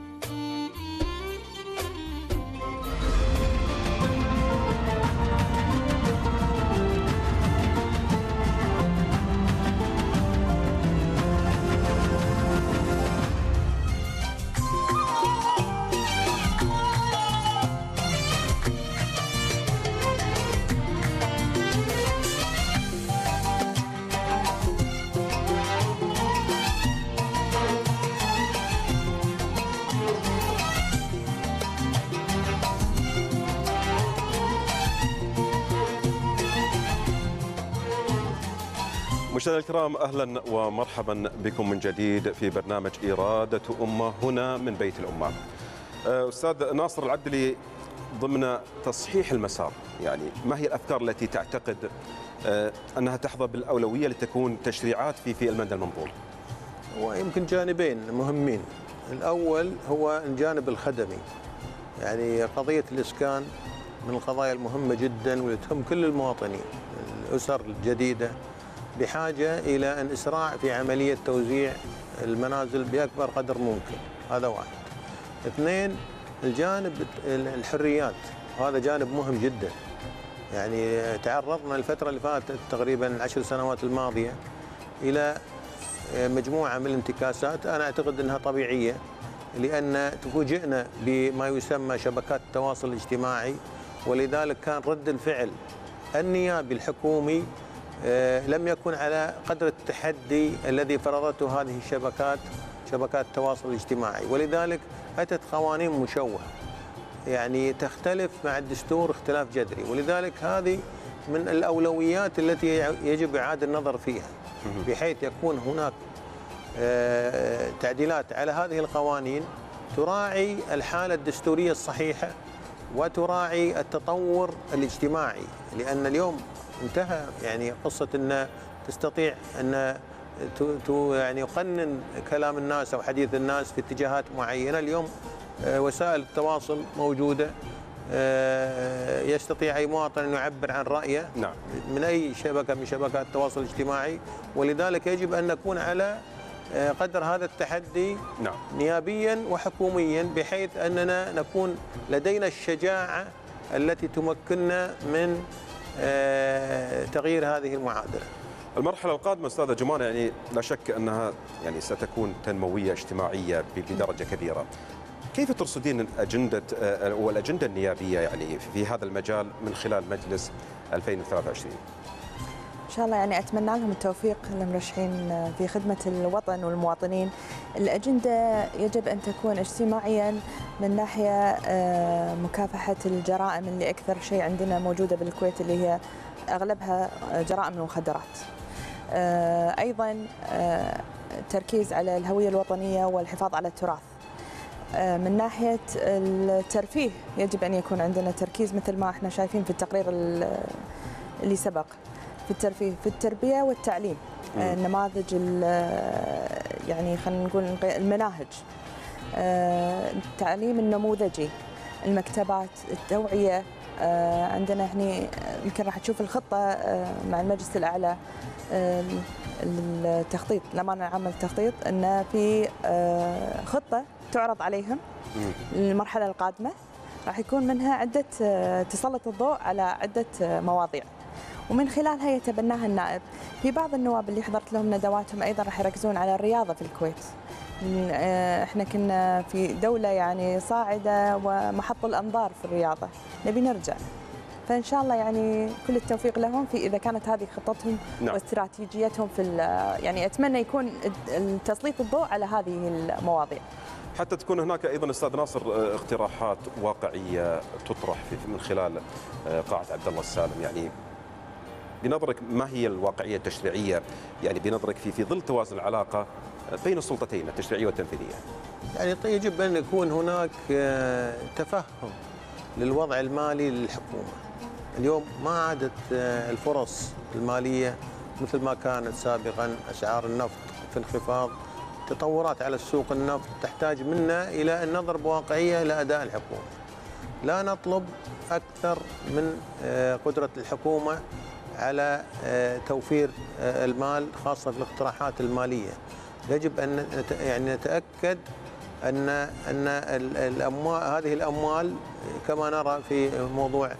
مشاهدينا الكرام، أهلا ومرحبا بكم من جديد في برنامج إرادة أمة هنا من بيت الأمة. أستاذ ناصر العبدلي، ضمن تصحيح المسار، يعني ما هي الأفكار التي تعتقد أنها تحظى بالأولوية لتكون تشريعات في في المدى المنظور؟ ويمكن جانبين مهمين. الأول هو الجانب الخدمي، يعني قضية الإسكان من القضايا المهمة جدا واللي تهم كل المواطنين. الأسر الجديدة بحاجة إلى أن إسراع في عملية توزيع المنازل بأكبر قدر ممكن، هذا واحد. اثنين، الجانب الحريات، وهذا جانب مهم جدا. يعني تعرضنا الفترة اللي فاتت تقريبا العشر سنوات الماضية إلى مجموعة من الانتكاسات أنا أعتقد أنها طبيعية، لأن تفوجئنا بما يسمى شبكات التواصل الاجتماعي، ولذلك كان رد الفعل النيابي الحكومي لم يكن على قدر التحدي الذي فرضته هذه الشبكات، شبكات التواصل الاجتماعي، ولذلك أتت قوانين مشوهة يعني تختلف مع الدستور اختلاف جذري، ولذلك هذه من الأولويات التي يجب إعادة النظر فيها، بحيث يكون هناك تعديلات على هذه القوانين تراعي الحالة الدستورية الصحيحة وتراعي التطور الاجتماعي، لأن اليوم انتهى يعني قصة أن تستطيع أن يعني يقنن كلام الناس أو حديث الناس في اتجاهات معينة. اليوم وسائل التواصل موجودة، يستطيع أي مواطن أن يعبر عن رأيه نعم. من أي شبكة من شبكات التواصل الاجتماعي، ولذلك يجب أن نكون على قدر هذا التحدي نعم. نيابيا وحكوميا، بحيث أننا نكون لدينا الشجاعة التي تمكننا من تغيير هذه المعادلة. المرحلة القادمة أستاذة جمانة يعني لا شك أنها يعني ستكون تنموية اجتماعية بدرجة كبيرة. كيف ترصدين الأجندة والأجندة النيابية يعني في هذا المجال من خلال مجلس ألفين وثلاثة وعشرين؟ إن شاء الله يعني أتمنى لهم التوفيق المرشحين في خدمة الوطن والمواطنين. الأجندة يجب أن تكون اجتماعيا من ناحية مكافحة الجرائم اللي أكثر شيء عندنا موجودة بالكويت، اللي هي أغلبها جرائم المخدرات. أيضا تركيز على الهوية الوطنية والحفاظ على التراث. من ناحية الترفيه يجب أن يكون عندنا تركيز مثل ما احنا شايفين في التقرير اللي سبق في الترفيه، في التربية والتعليم. النماذج يعني خلينا نقول المناهج، التعليم النموذجي، المكتبات، التوعية. عندنا هنا يمكن راح تشوف الخطة مع المجلس الأعلى التخطيط، الأمانة العامة للتخطيط، أن في خطة تعرض عليهم للمرحلة القادمة، راح يكون منها عدة تسلط الضوء على عدة مواضيع ومن خلالها يتبناها النائب. في بعض النواب اللي حضرت لهم ندواتهم أيضا راح يركزون على الرياضة في الكويت. احنا كنا في دولة يعني صاعدة ومحط الأنظار في الرياضة، نبي نرجع. فإن شاء الله يعني كل التوفيق لهم في إذا كانت هذه خطتهم نعم. واستراتيجيتهم في يعني أتمنى يكون تسليط الضوء على هذه المواضيع. حتى تكون هناك ايضا استاذ ناصر اقتراحات واقعيه تطرح في من خلال قاعه عبد الله السالم، يعني بنظرك ما هي الواقعيه التشريعيه يعني بنظرك في في ظل توازن العلاقه بين السلطتين التشريعيه والتنفيذيه؟ يعني يجب ان يكون هناك تفهم للوضع المالي للحكومه. اليوم ما عادت الفرص الماليه مثل ما كانت سابقا، اسعار النفط في انخفاض، تطورات على السوق النفط تحتاج منا الى النظر بواقعيه الى اداء الحكومه. لا نطلب اكثر من قدره الحكومه على توفير المال خاصه في الاقتراحات الماليه. يجب ان يعني نتاكد ان ان الاموال هذه الاموال كما نرى في موضوع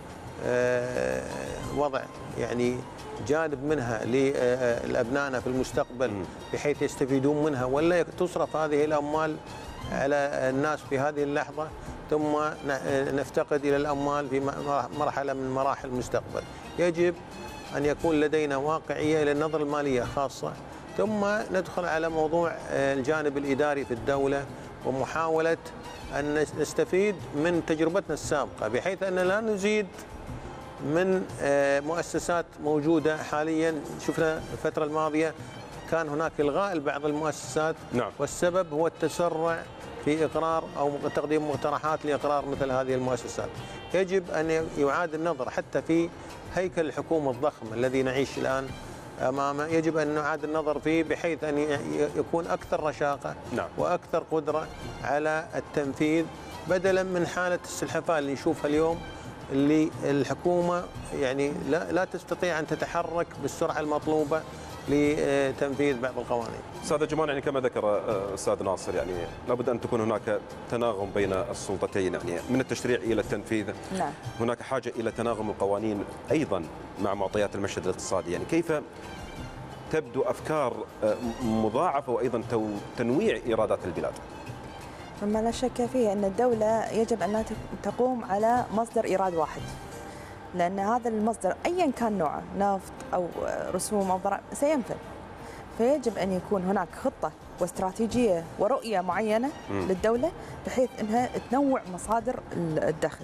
وضع يعني جانب منها لأبنائنا في المستقبل بحيث يستفيدون منها، ولا تصرف هذه الأموال على الناس في هذه اللحظة ثم نفتقد إلى الأموال في مرحلة من مراحل المستقبل. يجب أن يكون لدينا واقعية إلى النظرة المالية خاصة، ثم ندخل على موضوع الجانب الإداري في الدولة ومحاولة أن نستفيد من تجربتنا السابقة بحيث أن لا نزيد من مؤسسات موجودة حاليا. شفنا الفترة الماضية كان هناك إلغاء لبعض المؤسسات نعم. والسبب هو التسرع في إقرار أو تقديم مقترحات لإقرار مثل هذه المؤسسات. يجب أن يعاد النظر حتى في هيكل الحكومة الضخم الذي نعيش الآن أمامه، يجب أن نعاد النظر فيه بحيث أن يكون أكثر رشاقة نعم. وأكثر قدرة على التنفيذ، بدلا من حالة السلحفاة اللي نشوفها اليوم، اللي الحكومة يعني لا, لا تستطيع أن تتحرك بالسرعة المطلوبة لتنفيذ بعض القوانين. أستاذ جمال، يعني كما ذكر أستاذ ناصر يعني لابد أن تكون هناك تناغم بين السلطتين، يعني من التشريع إلى التنفيذ. نعم. هناك حاجة إلى تناغم القوانين أيضا مع معطيات المشهد الاقتصادي، يعني كيف تبدو أفكار مضاعفة وأيضا تنويع إيرادات البلاد؟ مما لا شك فيه أن الدولة يجب أن لا تقوم على مصدر إيراد واحد، لأن هذا المصدر أيا كان نوعه نفط أو رسوم أو ضرائب سينفذ. فيجب أن يكون هناك خطة واستراتيجية ورؤية معينة م. للدولة بحيث أنها تنوع مصادر الدخل.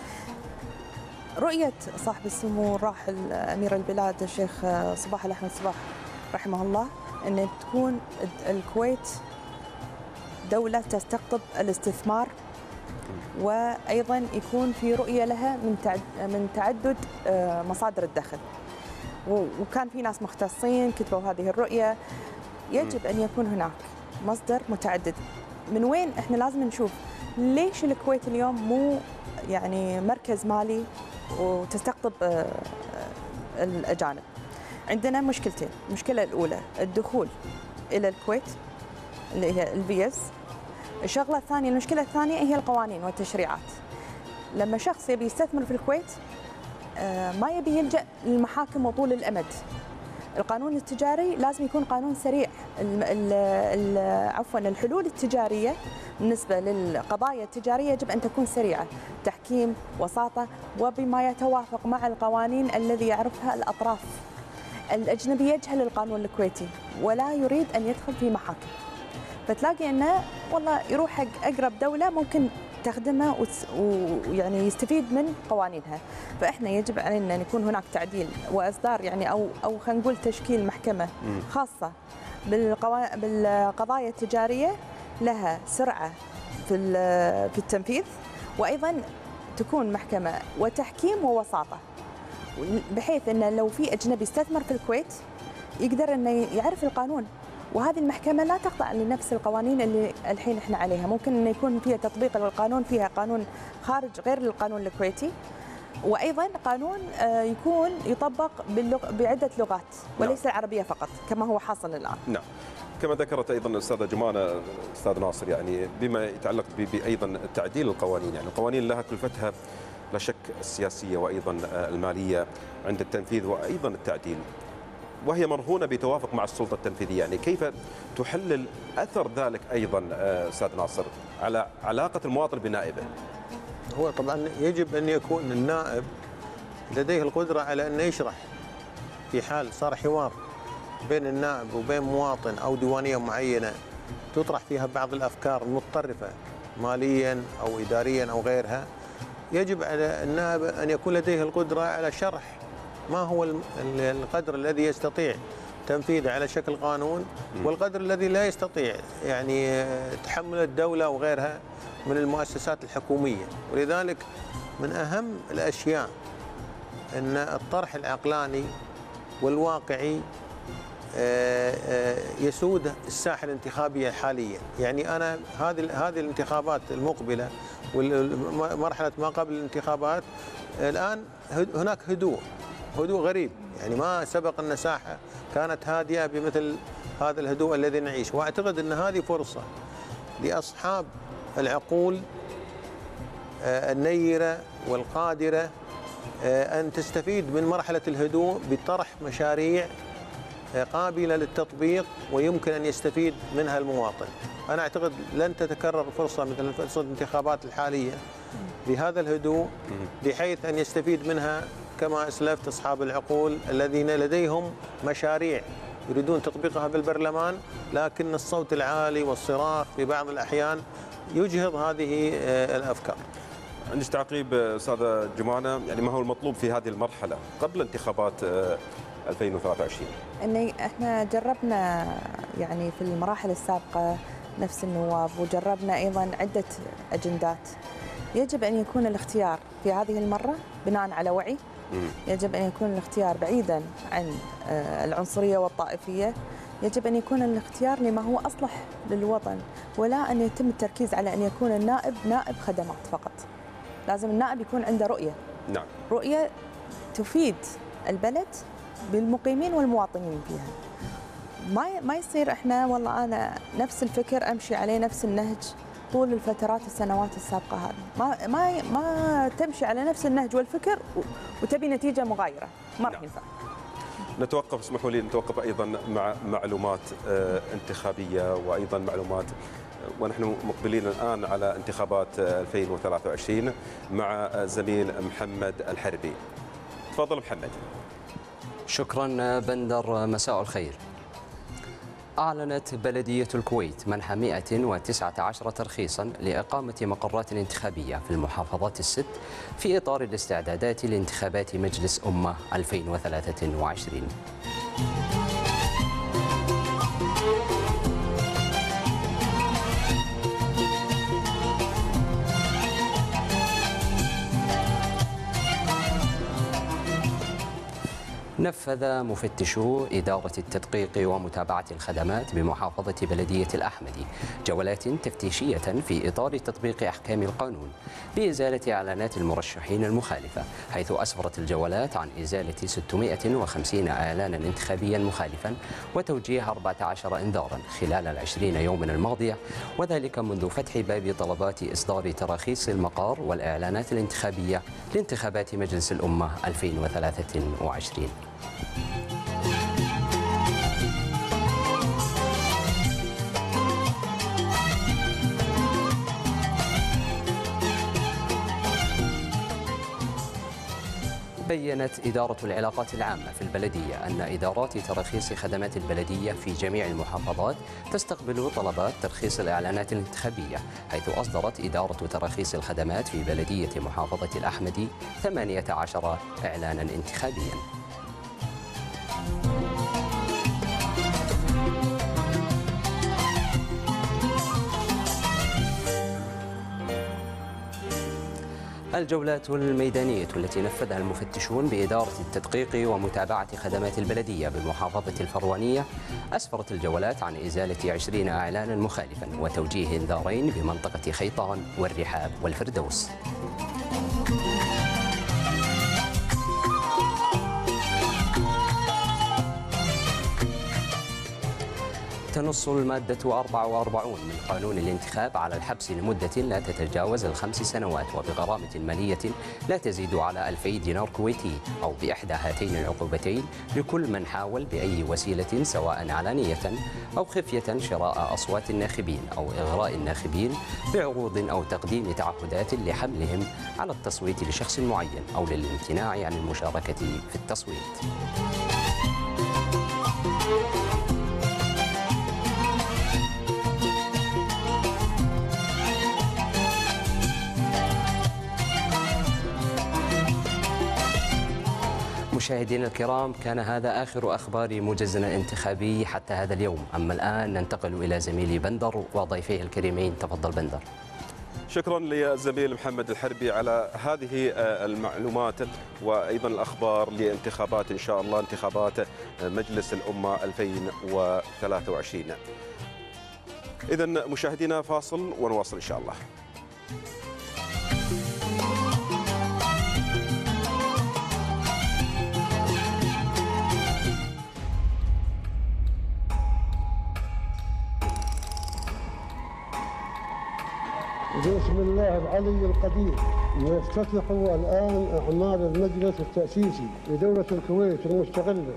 رؤية صاحب السمو الراحل أمير البلاد الشيخ صباح الأحمد صباح رحمه الله أن تكون الكويت دولة تستقطب الاستثمار، وأيضا يكون في رؤية لها من من تعدد مصادر الدخل، وكان في ناس مختصين كتبوا هذه الرؤية. يجب أن يكون هناك مصدر متعدد. من وين احنا لازم نشوف ليش الكويت اليوم مو يعني مركز مالي وتستقطب الأجانب؟ عندنا مشكلتين، المشكلة الأولى الدخول إلى الكويت اللي هي الفيز. الشغلة الثانية المشكلة الثانية هي القوانين والتشريعات. لما شخص يبي يستثمر في الكويت ما يبي يلجأ للمحاكم وطول الأمد. القانون التجاري لازم يكون قانون سريع. ال ال عفوا الحلول التجارية بالنسبة للقضايا التجارية يجب أن تكون سريعة، تحكيم، وساطة، وبما يتوافق مع القوانين الذي يعرفها الأطراف. الأجنبي يجهل القانون الكويتي ولا يريد أن يدخل في محاكم، فتلاقي أنه والله يروح حق أقرب دولة ممكن يستخدمها ويعني يستفيد من قوانينها. فاحنا يجب علينا ان يكون هناك تعديل واصدار يعني او او خلينا نقول تشكيل محكمه خاصه بالقوا... بالقضايا التجاريه لها سرعه في في التنفيذ، وايضا تكون محكمه وتحكيم ووساطه، بحيث ان لو في اجنبي استثمر في الكويت يقدر انه يعرف القانون، وهذه المحكمه لا تخضع لنفس القوانين اللي الحين احنا عليها. ممكن انه يكون فيها تطبيق للقانون، فيها قانون خارج غير القانون الكويتي، وايضا قانون يكون يطبق باللغ... بعده لغات وليس نعم. العربيه فقط كما هو حاصل الان. نعم. كما ذكرت ايضا استاذه جمانه استاذ ناصر، يعني بما يتعلق بايضا تعديل القوانين، يعني القوانين لها كلفتها لا شك السياسيه وايضا الماليه عند التنفيذ وايضا التعديل، وهي مرهونه بتوافق مع السلطه التنفيذيه، يعني كيف تحلل اثر ذلك ايضا استاذ ناصر على علاقه المواطن بنائبه؟ هو طبعا يجب ان يكون النائب لديه القدره على ان يشرح في حال صار حوار بين النائب وبين مواطن او ديوانيه معينه تطرح فيها بعض الافكار المتطرفه ماليا او اداريا او غيرها، يجب على النائب ان يكون لديه القدره على شرح ما هو القدر الذي يستطيع تنفيذه على شكل قانون والقدر الذي لا يستطيع يعني تحمل الدولة وغيرها من المؤسسات الحكومية. ولذلك من أهم الأشياء أن الطرح العقلاني والواقعي يسود الساحة الانتخابية حاليا. يعني أنا هذه هذه الانتخابات المقبلة ومرحلة ما قبل الانتخابات الآن هناك هدوء هدوء غريب، يعني ما سبق أن ساحة كانت هادئة بمثل هذا الهدوء الذي نعيش. وأعتقد أن هذه فرصة لأصحاب العقول النيرة والقادرة أن تستفيد من مرحلة الهدوء بطرح مشاريع قابلة للتطبيق ويمكن أن يستفيد منها المواطن. أنا أعتقد لن تتكرر فرصة مثل فرصة الانتخابات الحالية بهذا الهدوء بحيث أن يستفيد منها كما أسلفت أصحاب العقول الذين لديهم مشاريع يريدون تطبيقها بالبرلمان، لكن الصوت العالي والصراخ في بعض الأحيان يجهض هذه الأفكار. عندك تعقيب أستاذة جمانة، يعني ما هو المطلوب في هذه المرحلة قبل انتخابات ألفين وثلاثة وعشرين؟ إن احنا جربنا يعني في المراحل السابقة نفس النواب، وجربنا أيضا عدة أجندات. يجب أن يكون الاختيار في هذه المرة بناء على وعي، يجب أن يكون الاختيار بعيدا عن العنصرية والطائفية، يجب أن يكون الاختيار لما هو أصلح للوطن، ولا أن يتم التركيز على أن يكون النائب نائب خدمات فقط. لازم النائب يكون عنده رؤية. نعم. رؤية تفيد البلد بالمقيمين والمواطنين فيها. ما ما يصير احنا والله أنا نفس الفكر أمشي عليه نفس النهج طول الفترات السنوات السابقة هذه، ما ما ما تمشي على نفس النهج والفكر وتبي نتيجة مغايرة، ما راح ينفع. نتوقف، اسمحوا لي نتوقف أيضا مع معلومات انتخابية وأيضا معلومات، ونحن مقبلين الآن على انتخابات ألفين وثلاثة وعشرين مع زميل محمد الحربي. تفضل محمد. شكرا بندر، مساء الخير. أعلنت بلدية الكويت منح مئة وتسعة عشر ترخيصا لإقامة مقرات انتخابية في المحافظات الست في إطار الاستعدادات لانتخابات مجلس أمة ألفين وثلاثة وعشرين. نفذ مفتشو إدارة التدقيق ومتابعة الخدمات بمحافظة بلدية الأحمدي جولات تفتيشية في إطار تطبيق أحكام القانون لإزالة إعلانات المرشحين المخالفة، حيث أسفرت الجولات عن إزالة ستمئة وخمسين إعلانا انتخابيا مخالفا وتوجيه أربعة عشر إنذارا خلال العشرين يوما الماضية، وذلك منذ فتح باب طلبات إصدار تراخيص المقار والإعلانات الانتخابية لانتخابات مجلس الأمة ألفين وثلاثة وعشرين. بيّنت إدارة العلاقات العامة في البلدية أن إدارات تراخيص خدمات البلدية في جميع المحافظات تستقبل طلبات ترخيص الإعلانات الانتخابية، حيث أصدرت إدارة تراخيص الخدمات في بلدية محافظة الأحمدي ثمانية عشر إعلانا انتخابيا. الجولات الميدانية التي نفذها المفتشون بإدارة التدقيق ومتابعة خدمات البلدية بمحافظة الفروانية أسفرت الجولات عن إزالة عشرين إعلانا مخالفا وتوجيه إنذارين بمنطقة خيطان والرحاب والفردوس. تنص المادة أربعة وأربعين من قانون الانتخاب على الحبس لمدة لا تتجاوز الخمس سنوات وبغرامة مالية لا تزيد على ألفي دينار كويتي أو بإحدى هاتين العقوبتين لكل من حاول بأي وسيلة سواء علانية أو خفية شراء أصوات الناخبين أو إغراء الناخبين بعروض أو تقديم تعهدات لحملهم على التصويت لشخص معين أو للامتناع عن المشاركة في التصويت. مشاهدينا الكرام، كان هذا آخر أخبار موجزنا الانتخابي حتى هذا اليوم. أما الآن ننتقل إلى زميلي بندر وضيفيه الكريمين. تفضل بندر. شكرا للزميل محمد الحربي على هذه المعلومات وأيضا الأخبار لانتخابات إن شاء الله، انتخابات مجلس الأمة ألفين وثلاثة وعشرين. إذن مشاهدينا فاصل ونواصل إن شاء الله. بسم الله العلي القدير يفتتح الآن أعمال المجلس التأسيسي لدولة الكويت المستقلة.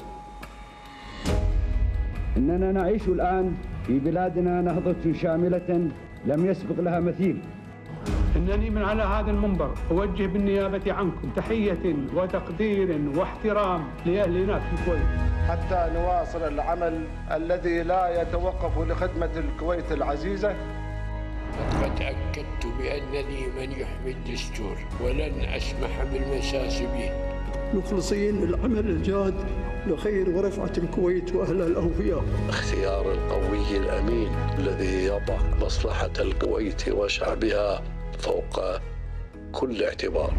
إننا نعيش الآن في بلادنا نهضة شاملة لم يسبق لها مثيل. إنني من على هذا المنبر أوجه بالنيابة عنكم تحية وتقدير واحترام لأهلنا في الكويت حتى نواصل العمل الذي لا يتوقف لخدمة الكويت العزيزة. لقد تأكدت بأنني من يحمي الدستور ولن أسمح بالمساس به. مخلصين للعمل الجاد لخير ورفعة الكويت وأهلها الأوفياء. اختيار القوي الأمين الذي يضع مصلحة الكويت وشعبها فوق كل اعتبار.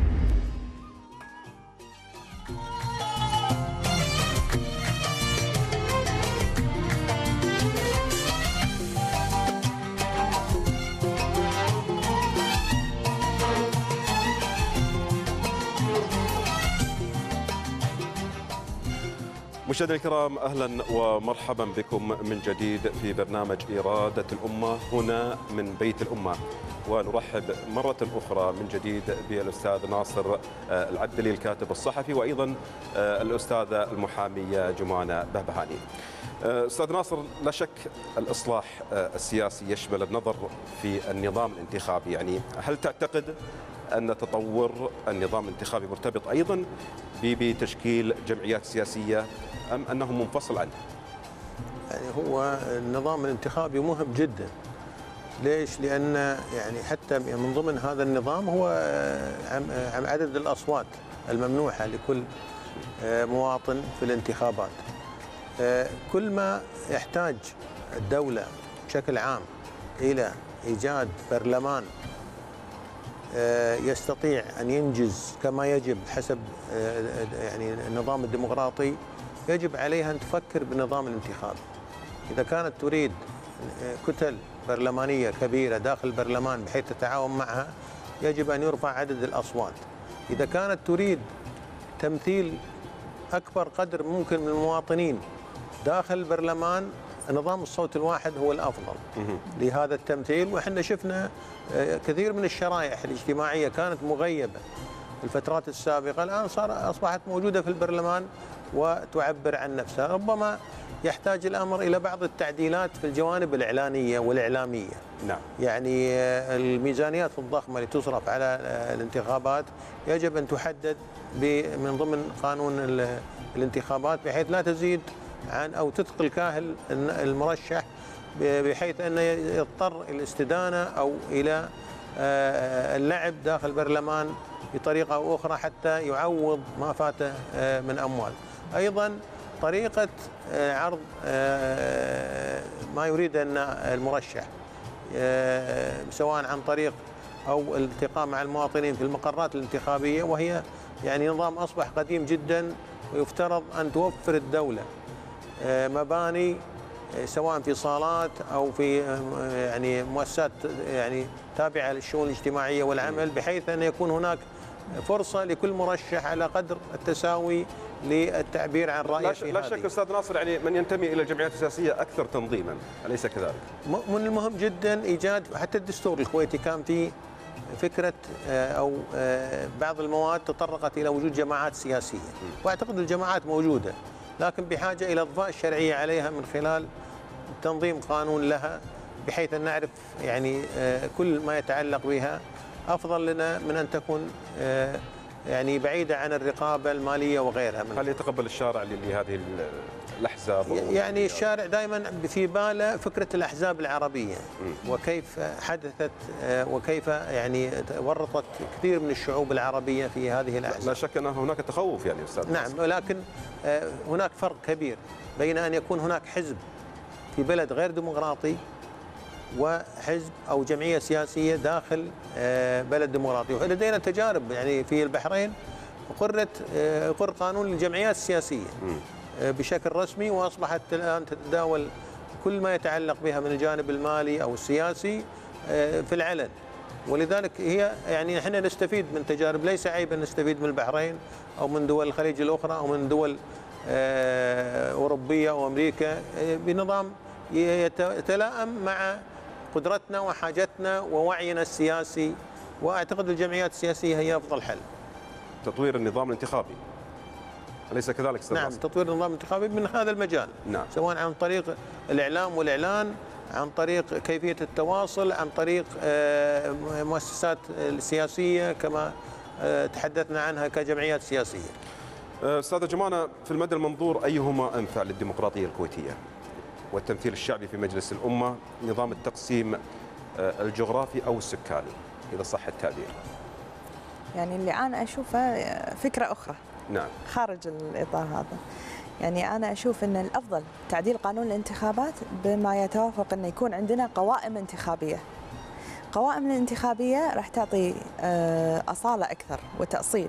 مشاهدينا الكرام، اهلا ومرحبا بكم من جديد في برنامج إرادة الأمة هنا من بيت الأمة، ونرحب مرة أخرى من جديد بالأستاذ ناصر العدلي الكاتب الصحفي وأيضا الأستاذة المحامية جمانة بهبهاني. أستاذ ناصر، لا شك الإصلاح السياسي يشمل النظر في النظام الانتخابي، يعني هل تعتقد أن تطور النظام الانتخابي مرتبط أيضا بتشكيل جمعيات سياسية أم أنه منفصل عنه؟ يعني هو النظام الانتخابي مهم جدا. ليش؟ لأن يعني حتى من ضمن هذا النظام هو عن عدد الأصوات الممنوحة لكل مواطن في الانتخابات. كل ما يحتاج الدولة بشكل عام إلى إيجاد برلمان يستطيع أن ينجز كما يجب حسب يعني النظام الديمقراطي، يجب عليها أن تفكر بالنظام الانتخابي. إذا كانت تريد كتل برلمانية كبيرة داخل البرلمان بحيث تتعاون معها، يجب أن يرفع عدد الأصوات. إذا كانت تريد تمثيل أكبر قدر ممكن من المواطنين داخل البرلمان، نظام الصوت الواحد هو الأفضل لهذا التمثيل. وإحنا شفنا كثير من الشرائح الاجتماعية كانت مغيبة في الفترات السابقة، الآن صار أصبحت موجودة في البرلمان وتعبر عن نفسها. ربما يحتاج الأمر إلى بعض التعديلات في الجوانب الإعلانية والإعلامية. نعم. يعني الميزانيات الضخمة اللي تصرف على الانتخابات يجب أن تحدد من ضمن قانون الانتخابات بحيث لا تزيد عن أو تثقل كاهل المرشح بحيث أنه يضطر إلى الاستدانة أو إلى اللعب داخل البرلمان بطريقة أو أخرى حتى يعوض ما فاته من أموال. أيضا طريقة عرض ما يريد أن المرشح سواء عن طريق أو الالتقاء مع المواطنين في المقرات الانتخابية، وهي يعني نظام أصبح قديم جدا، ويفترض أن توفر الدولة مباني سواء في صالات أو في يعني مؤسسات يعني تابعة للشؤون الاجتماعية والعمل، بحيث أن يكون هناك فرصة لكل مرشح على قدر التساوي للتعبير عن رأيه في هذه. لا شك أستاذ ناصر، يعني من ينتمي إلى الجمعيات السياسية أكثر تنظيما، أليس كذلك؟ من المهم جدا إيجاد، حتى الدستور الكويتي كان فيه فكرة أو بعض المواد تطرقت إلى وجود جماعات سياسية، وأعتقد الجماعات موجودة لكن بحاجة إلى إضفاء الشرعية عليها من خلال تنظيم قانون لها، بحيث أن نعرف يعني كل ما يتعلق بها. أفضل لنا من أن تكون يعني بعيدة عن الرقابة المالية وغيرها. هل يتقبل الشارع لهذه الأحزاب؟ يعني الشارع دائما في باله فكرة الأحزاب العربية وكيف حدثت وكيف يعني ورطت كثير من الشعوب العربية في هذه الأحزاب. لا شك أن هناك تخوف يعني أستاذ. نعم، ولكن هناك فرق كبير بين أن يكون هناك حزب في بلد غير ديمقراطي وحزب أو جمعية سياسية داخل بلد ديمقراطي. ولدينا تجارب يعني في البحرين قرت قر قانون الجمعيات السياسية بشكل رسمي، وأصبحت الآن تتداول كل ما يتعلق بها من الجانب المالي أو السياسي في العلن. ولذلك هي يعني احنا نستفيد من تجارب، ليس عيب أن نستفيد من البحرين أو من دول الخليج الأخرى أو من دول أوروبية أو أمريكا بنظام يتلائم مع قدرتنا وحاجتنا ووعينا السياسي. وأعتقد الجمعيات السياسية هي أفضل حل. تطوير النظام الانتخابي، أليس كذلك أستاذ؟ نعم، تطوير النظام الانتخابي من هذا المجال. نعم. سواء عن طريق الإعلام والإعلان، عن طريق كيفية التواصل، عن طريق مؤسسات السياسية كما تحدثنا عنها كجمعيات سياسية. أستاذ جمانة، في المدى المنظور أيهما أنفع للديمقراطية الكويتية والتمثيل الشعبي في مجلس الأمة، نظام التقسيم الجغرافي أو السكاني إذا صح التعبير؟ يعني اللي أنا أشوفه فكرة أخرى. نعم. خارج الإطار هذا. يعني أنا أشوف أن الأفضل تعديل قانون الانتخابات بما يتوافق أن يكون عندنا قوائم انتخابية. قوائم الانتخابية راح تعطي أصالة أكثر وتأصيل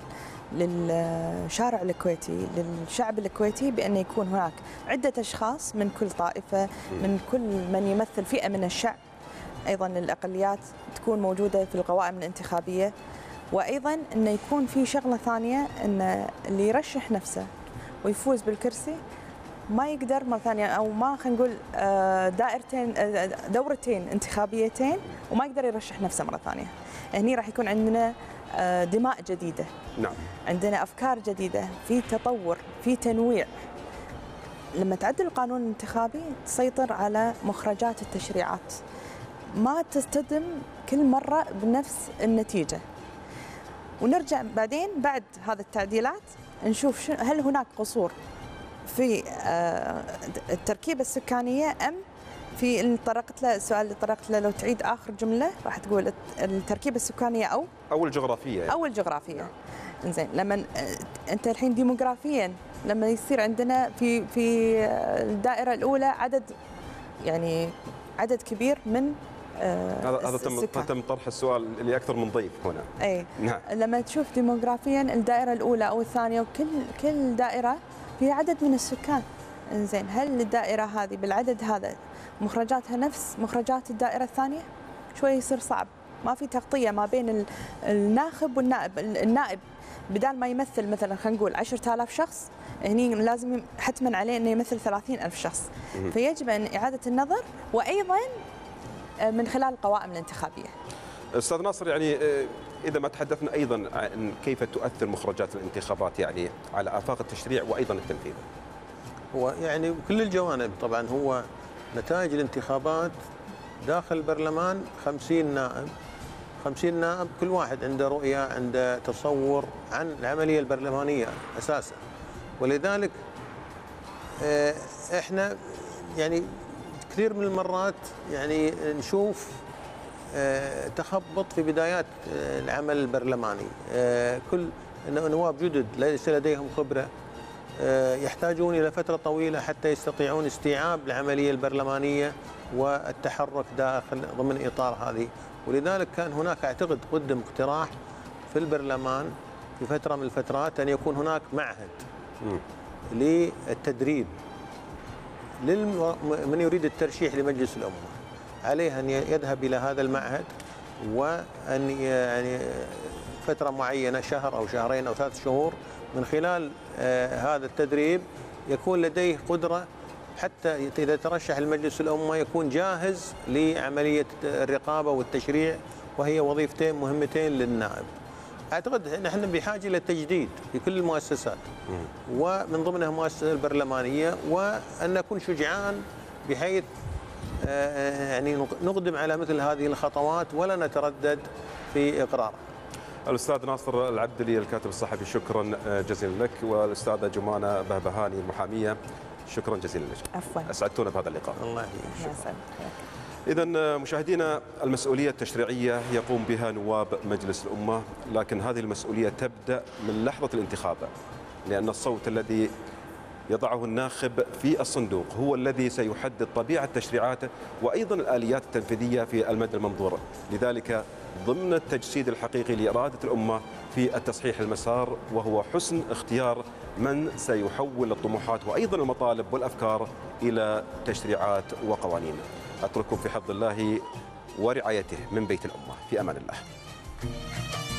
للشارع الكويتي، للشعب الكويتي، بأن يكون هناك عدة أشخاص من كل طائفة، من كل من يمثل فئة من الشعب. أيضا الأقليات تكون موجودة في القوائم الانتخابية. وأيضا أنه يكون في شغلة ثانية، أن اللي يرشح نفسه ويفوز بالكرسي ما يقدر مرة ثانية، أو ما خلينا نقول دائرتين دورتين انتخابيتين وما يقدر يرشح نفسه مرة ثانية. هني راح يكون عندنا دماء جديدة. نعم. عندنا أفكار جديدة، في تطور، في تنويع. لما تعدل القانون الانتخابي تسيطر على مخرجات التشريعات، ما تصطدم كل مرة بنفس النتيجة. ونرجع بعدين بعد هذه التعديلات نشوف هل هناك قصور في التركيبة السكانية أم في اللي طرقت له السؤال اللي طرقت له. لو تعيد آخر جملة راح تقول التركيبة السكانية أو أو الجغرافية يعني. أو الجغرافية. إنزين، لما أنت الحين ديموغرافيا لما يصير عندنا في في الدائرة الأولى عدد يعني عدد كبير من هذا هذا تم تم طرح السؤال لأكثر من ضيف هنا. أي. نعم. لما تشوف ديموغرافيا الدائرة الأولى أو الثانية وكل كل دائرة فيها عدد من السكان. إنزين، هل الدائرة هذه بالعدد هذا مخرجاتها نفس مخرجات الدائرة الثانية؟ شوي يصير صعب، ما في تغطية ما بين الناخب والنائب. النائب بدال ما يمثل مثلا خلينا نقول عشرة آلاف شخص، هني لازم حتما عليه انه يمثل ثلاثين ألف شخص. فيجب ان اعادة النظر، وايضا من خلال القوائم الانتخابية. استاذ ناصر، يعني اذا ما تحدثنا ايضا عن كيف تؤثر مخرجات الانتخابات يعني على آفاق التشريع وايضا التنفيذ. هو يعني كل الجوانب طبعا، هو نتائج الانتخابات داخل البرلمان خمسين نائب، خمسين نائب كل واحد عنده رؤية، عنده تصور عن العملية البرلمانية أساسا، ولذلك احنا يعني كثير من المرات يعني نشوف تخبط في بدايات العمل البرلماني. كل نواب جدد ليس لديهم خبرة، يحتاجون إلى فترة طويلة حتى يستطيعون استيعاب العملية البرلمانية والتحرك داخل ضمن إطار هذه. ولذلك كان هناك أعتقد قدم اقتراح في البرلمان في فترة من الفترات أن يكون هناك معهد للتدريب لمن يريد الترشيح لمجلس الأمة، عليه أن يذهب إلى هذا المعهد وأن يعني فترة معينة شهر أو شهرين أو ثلاث شهور، من خلال هذا التدريب يكون لديه قدرة حتى إذا ترشح لمجلس الأمة يكون جاهز لعملية الرقابة والتشريع، وهي وظيفتين مهمتين للنائب. أعتقد نحن بحاجة إلى التجديد في كل المؤسسات ومن ضمنها المؤسسة البرلمانية، وأن نكون شجعان بحيث يعني نقدم على مثل هذه الخطوات ولا نتردد في إقرارها. الأستاذ ناصر العبدلي الكاتب الصحفي، شكرا جزيلا لك، والأستاذة جمانة بهبهاني المحامية، شكرا جزيلا لك. عفوا، أسعدتونا بهذا اللقاء. الله يسعدك. إذن مشاهدينا، المسؤولية التشريعية يقوم بها نواب مجلس الأمة، لكن هذه المسؤولية تبدأ من لحظة الانتخاب، لأن الصوت الذي يضعه الناخب في الصندوق هو الذي سيحدد طبيعة تشريعاته وأيضا الآليات التنفيذية في المدى المنظور. لذلك ضمن التجسيد الحقيقي لإرادة الأمة في التصحيح المسار، وهو حسن اختيار من سيحول الطموحات وأيضا المطالب والأفكار إلى تشريعات وقوانين. أترككم في حفظ الله ورعايته من بيت الأمة، في أمان الله.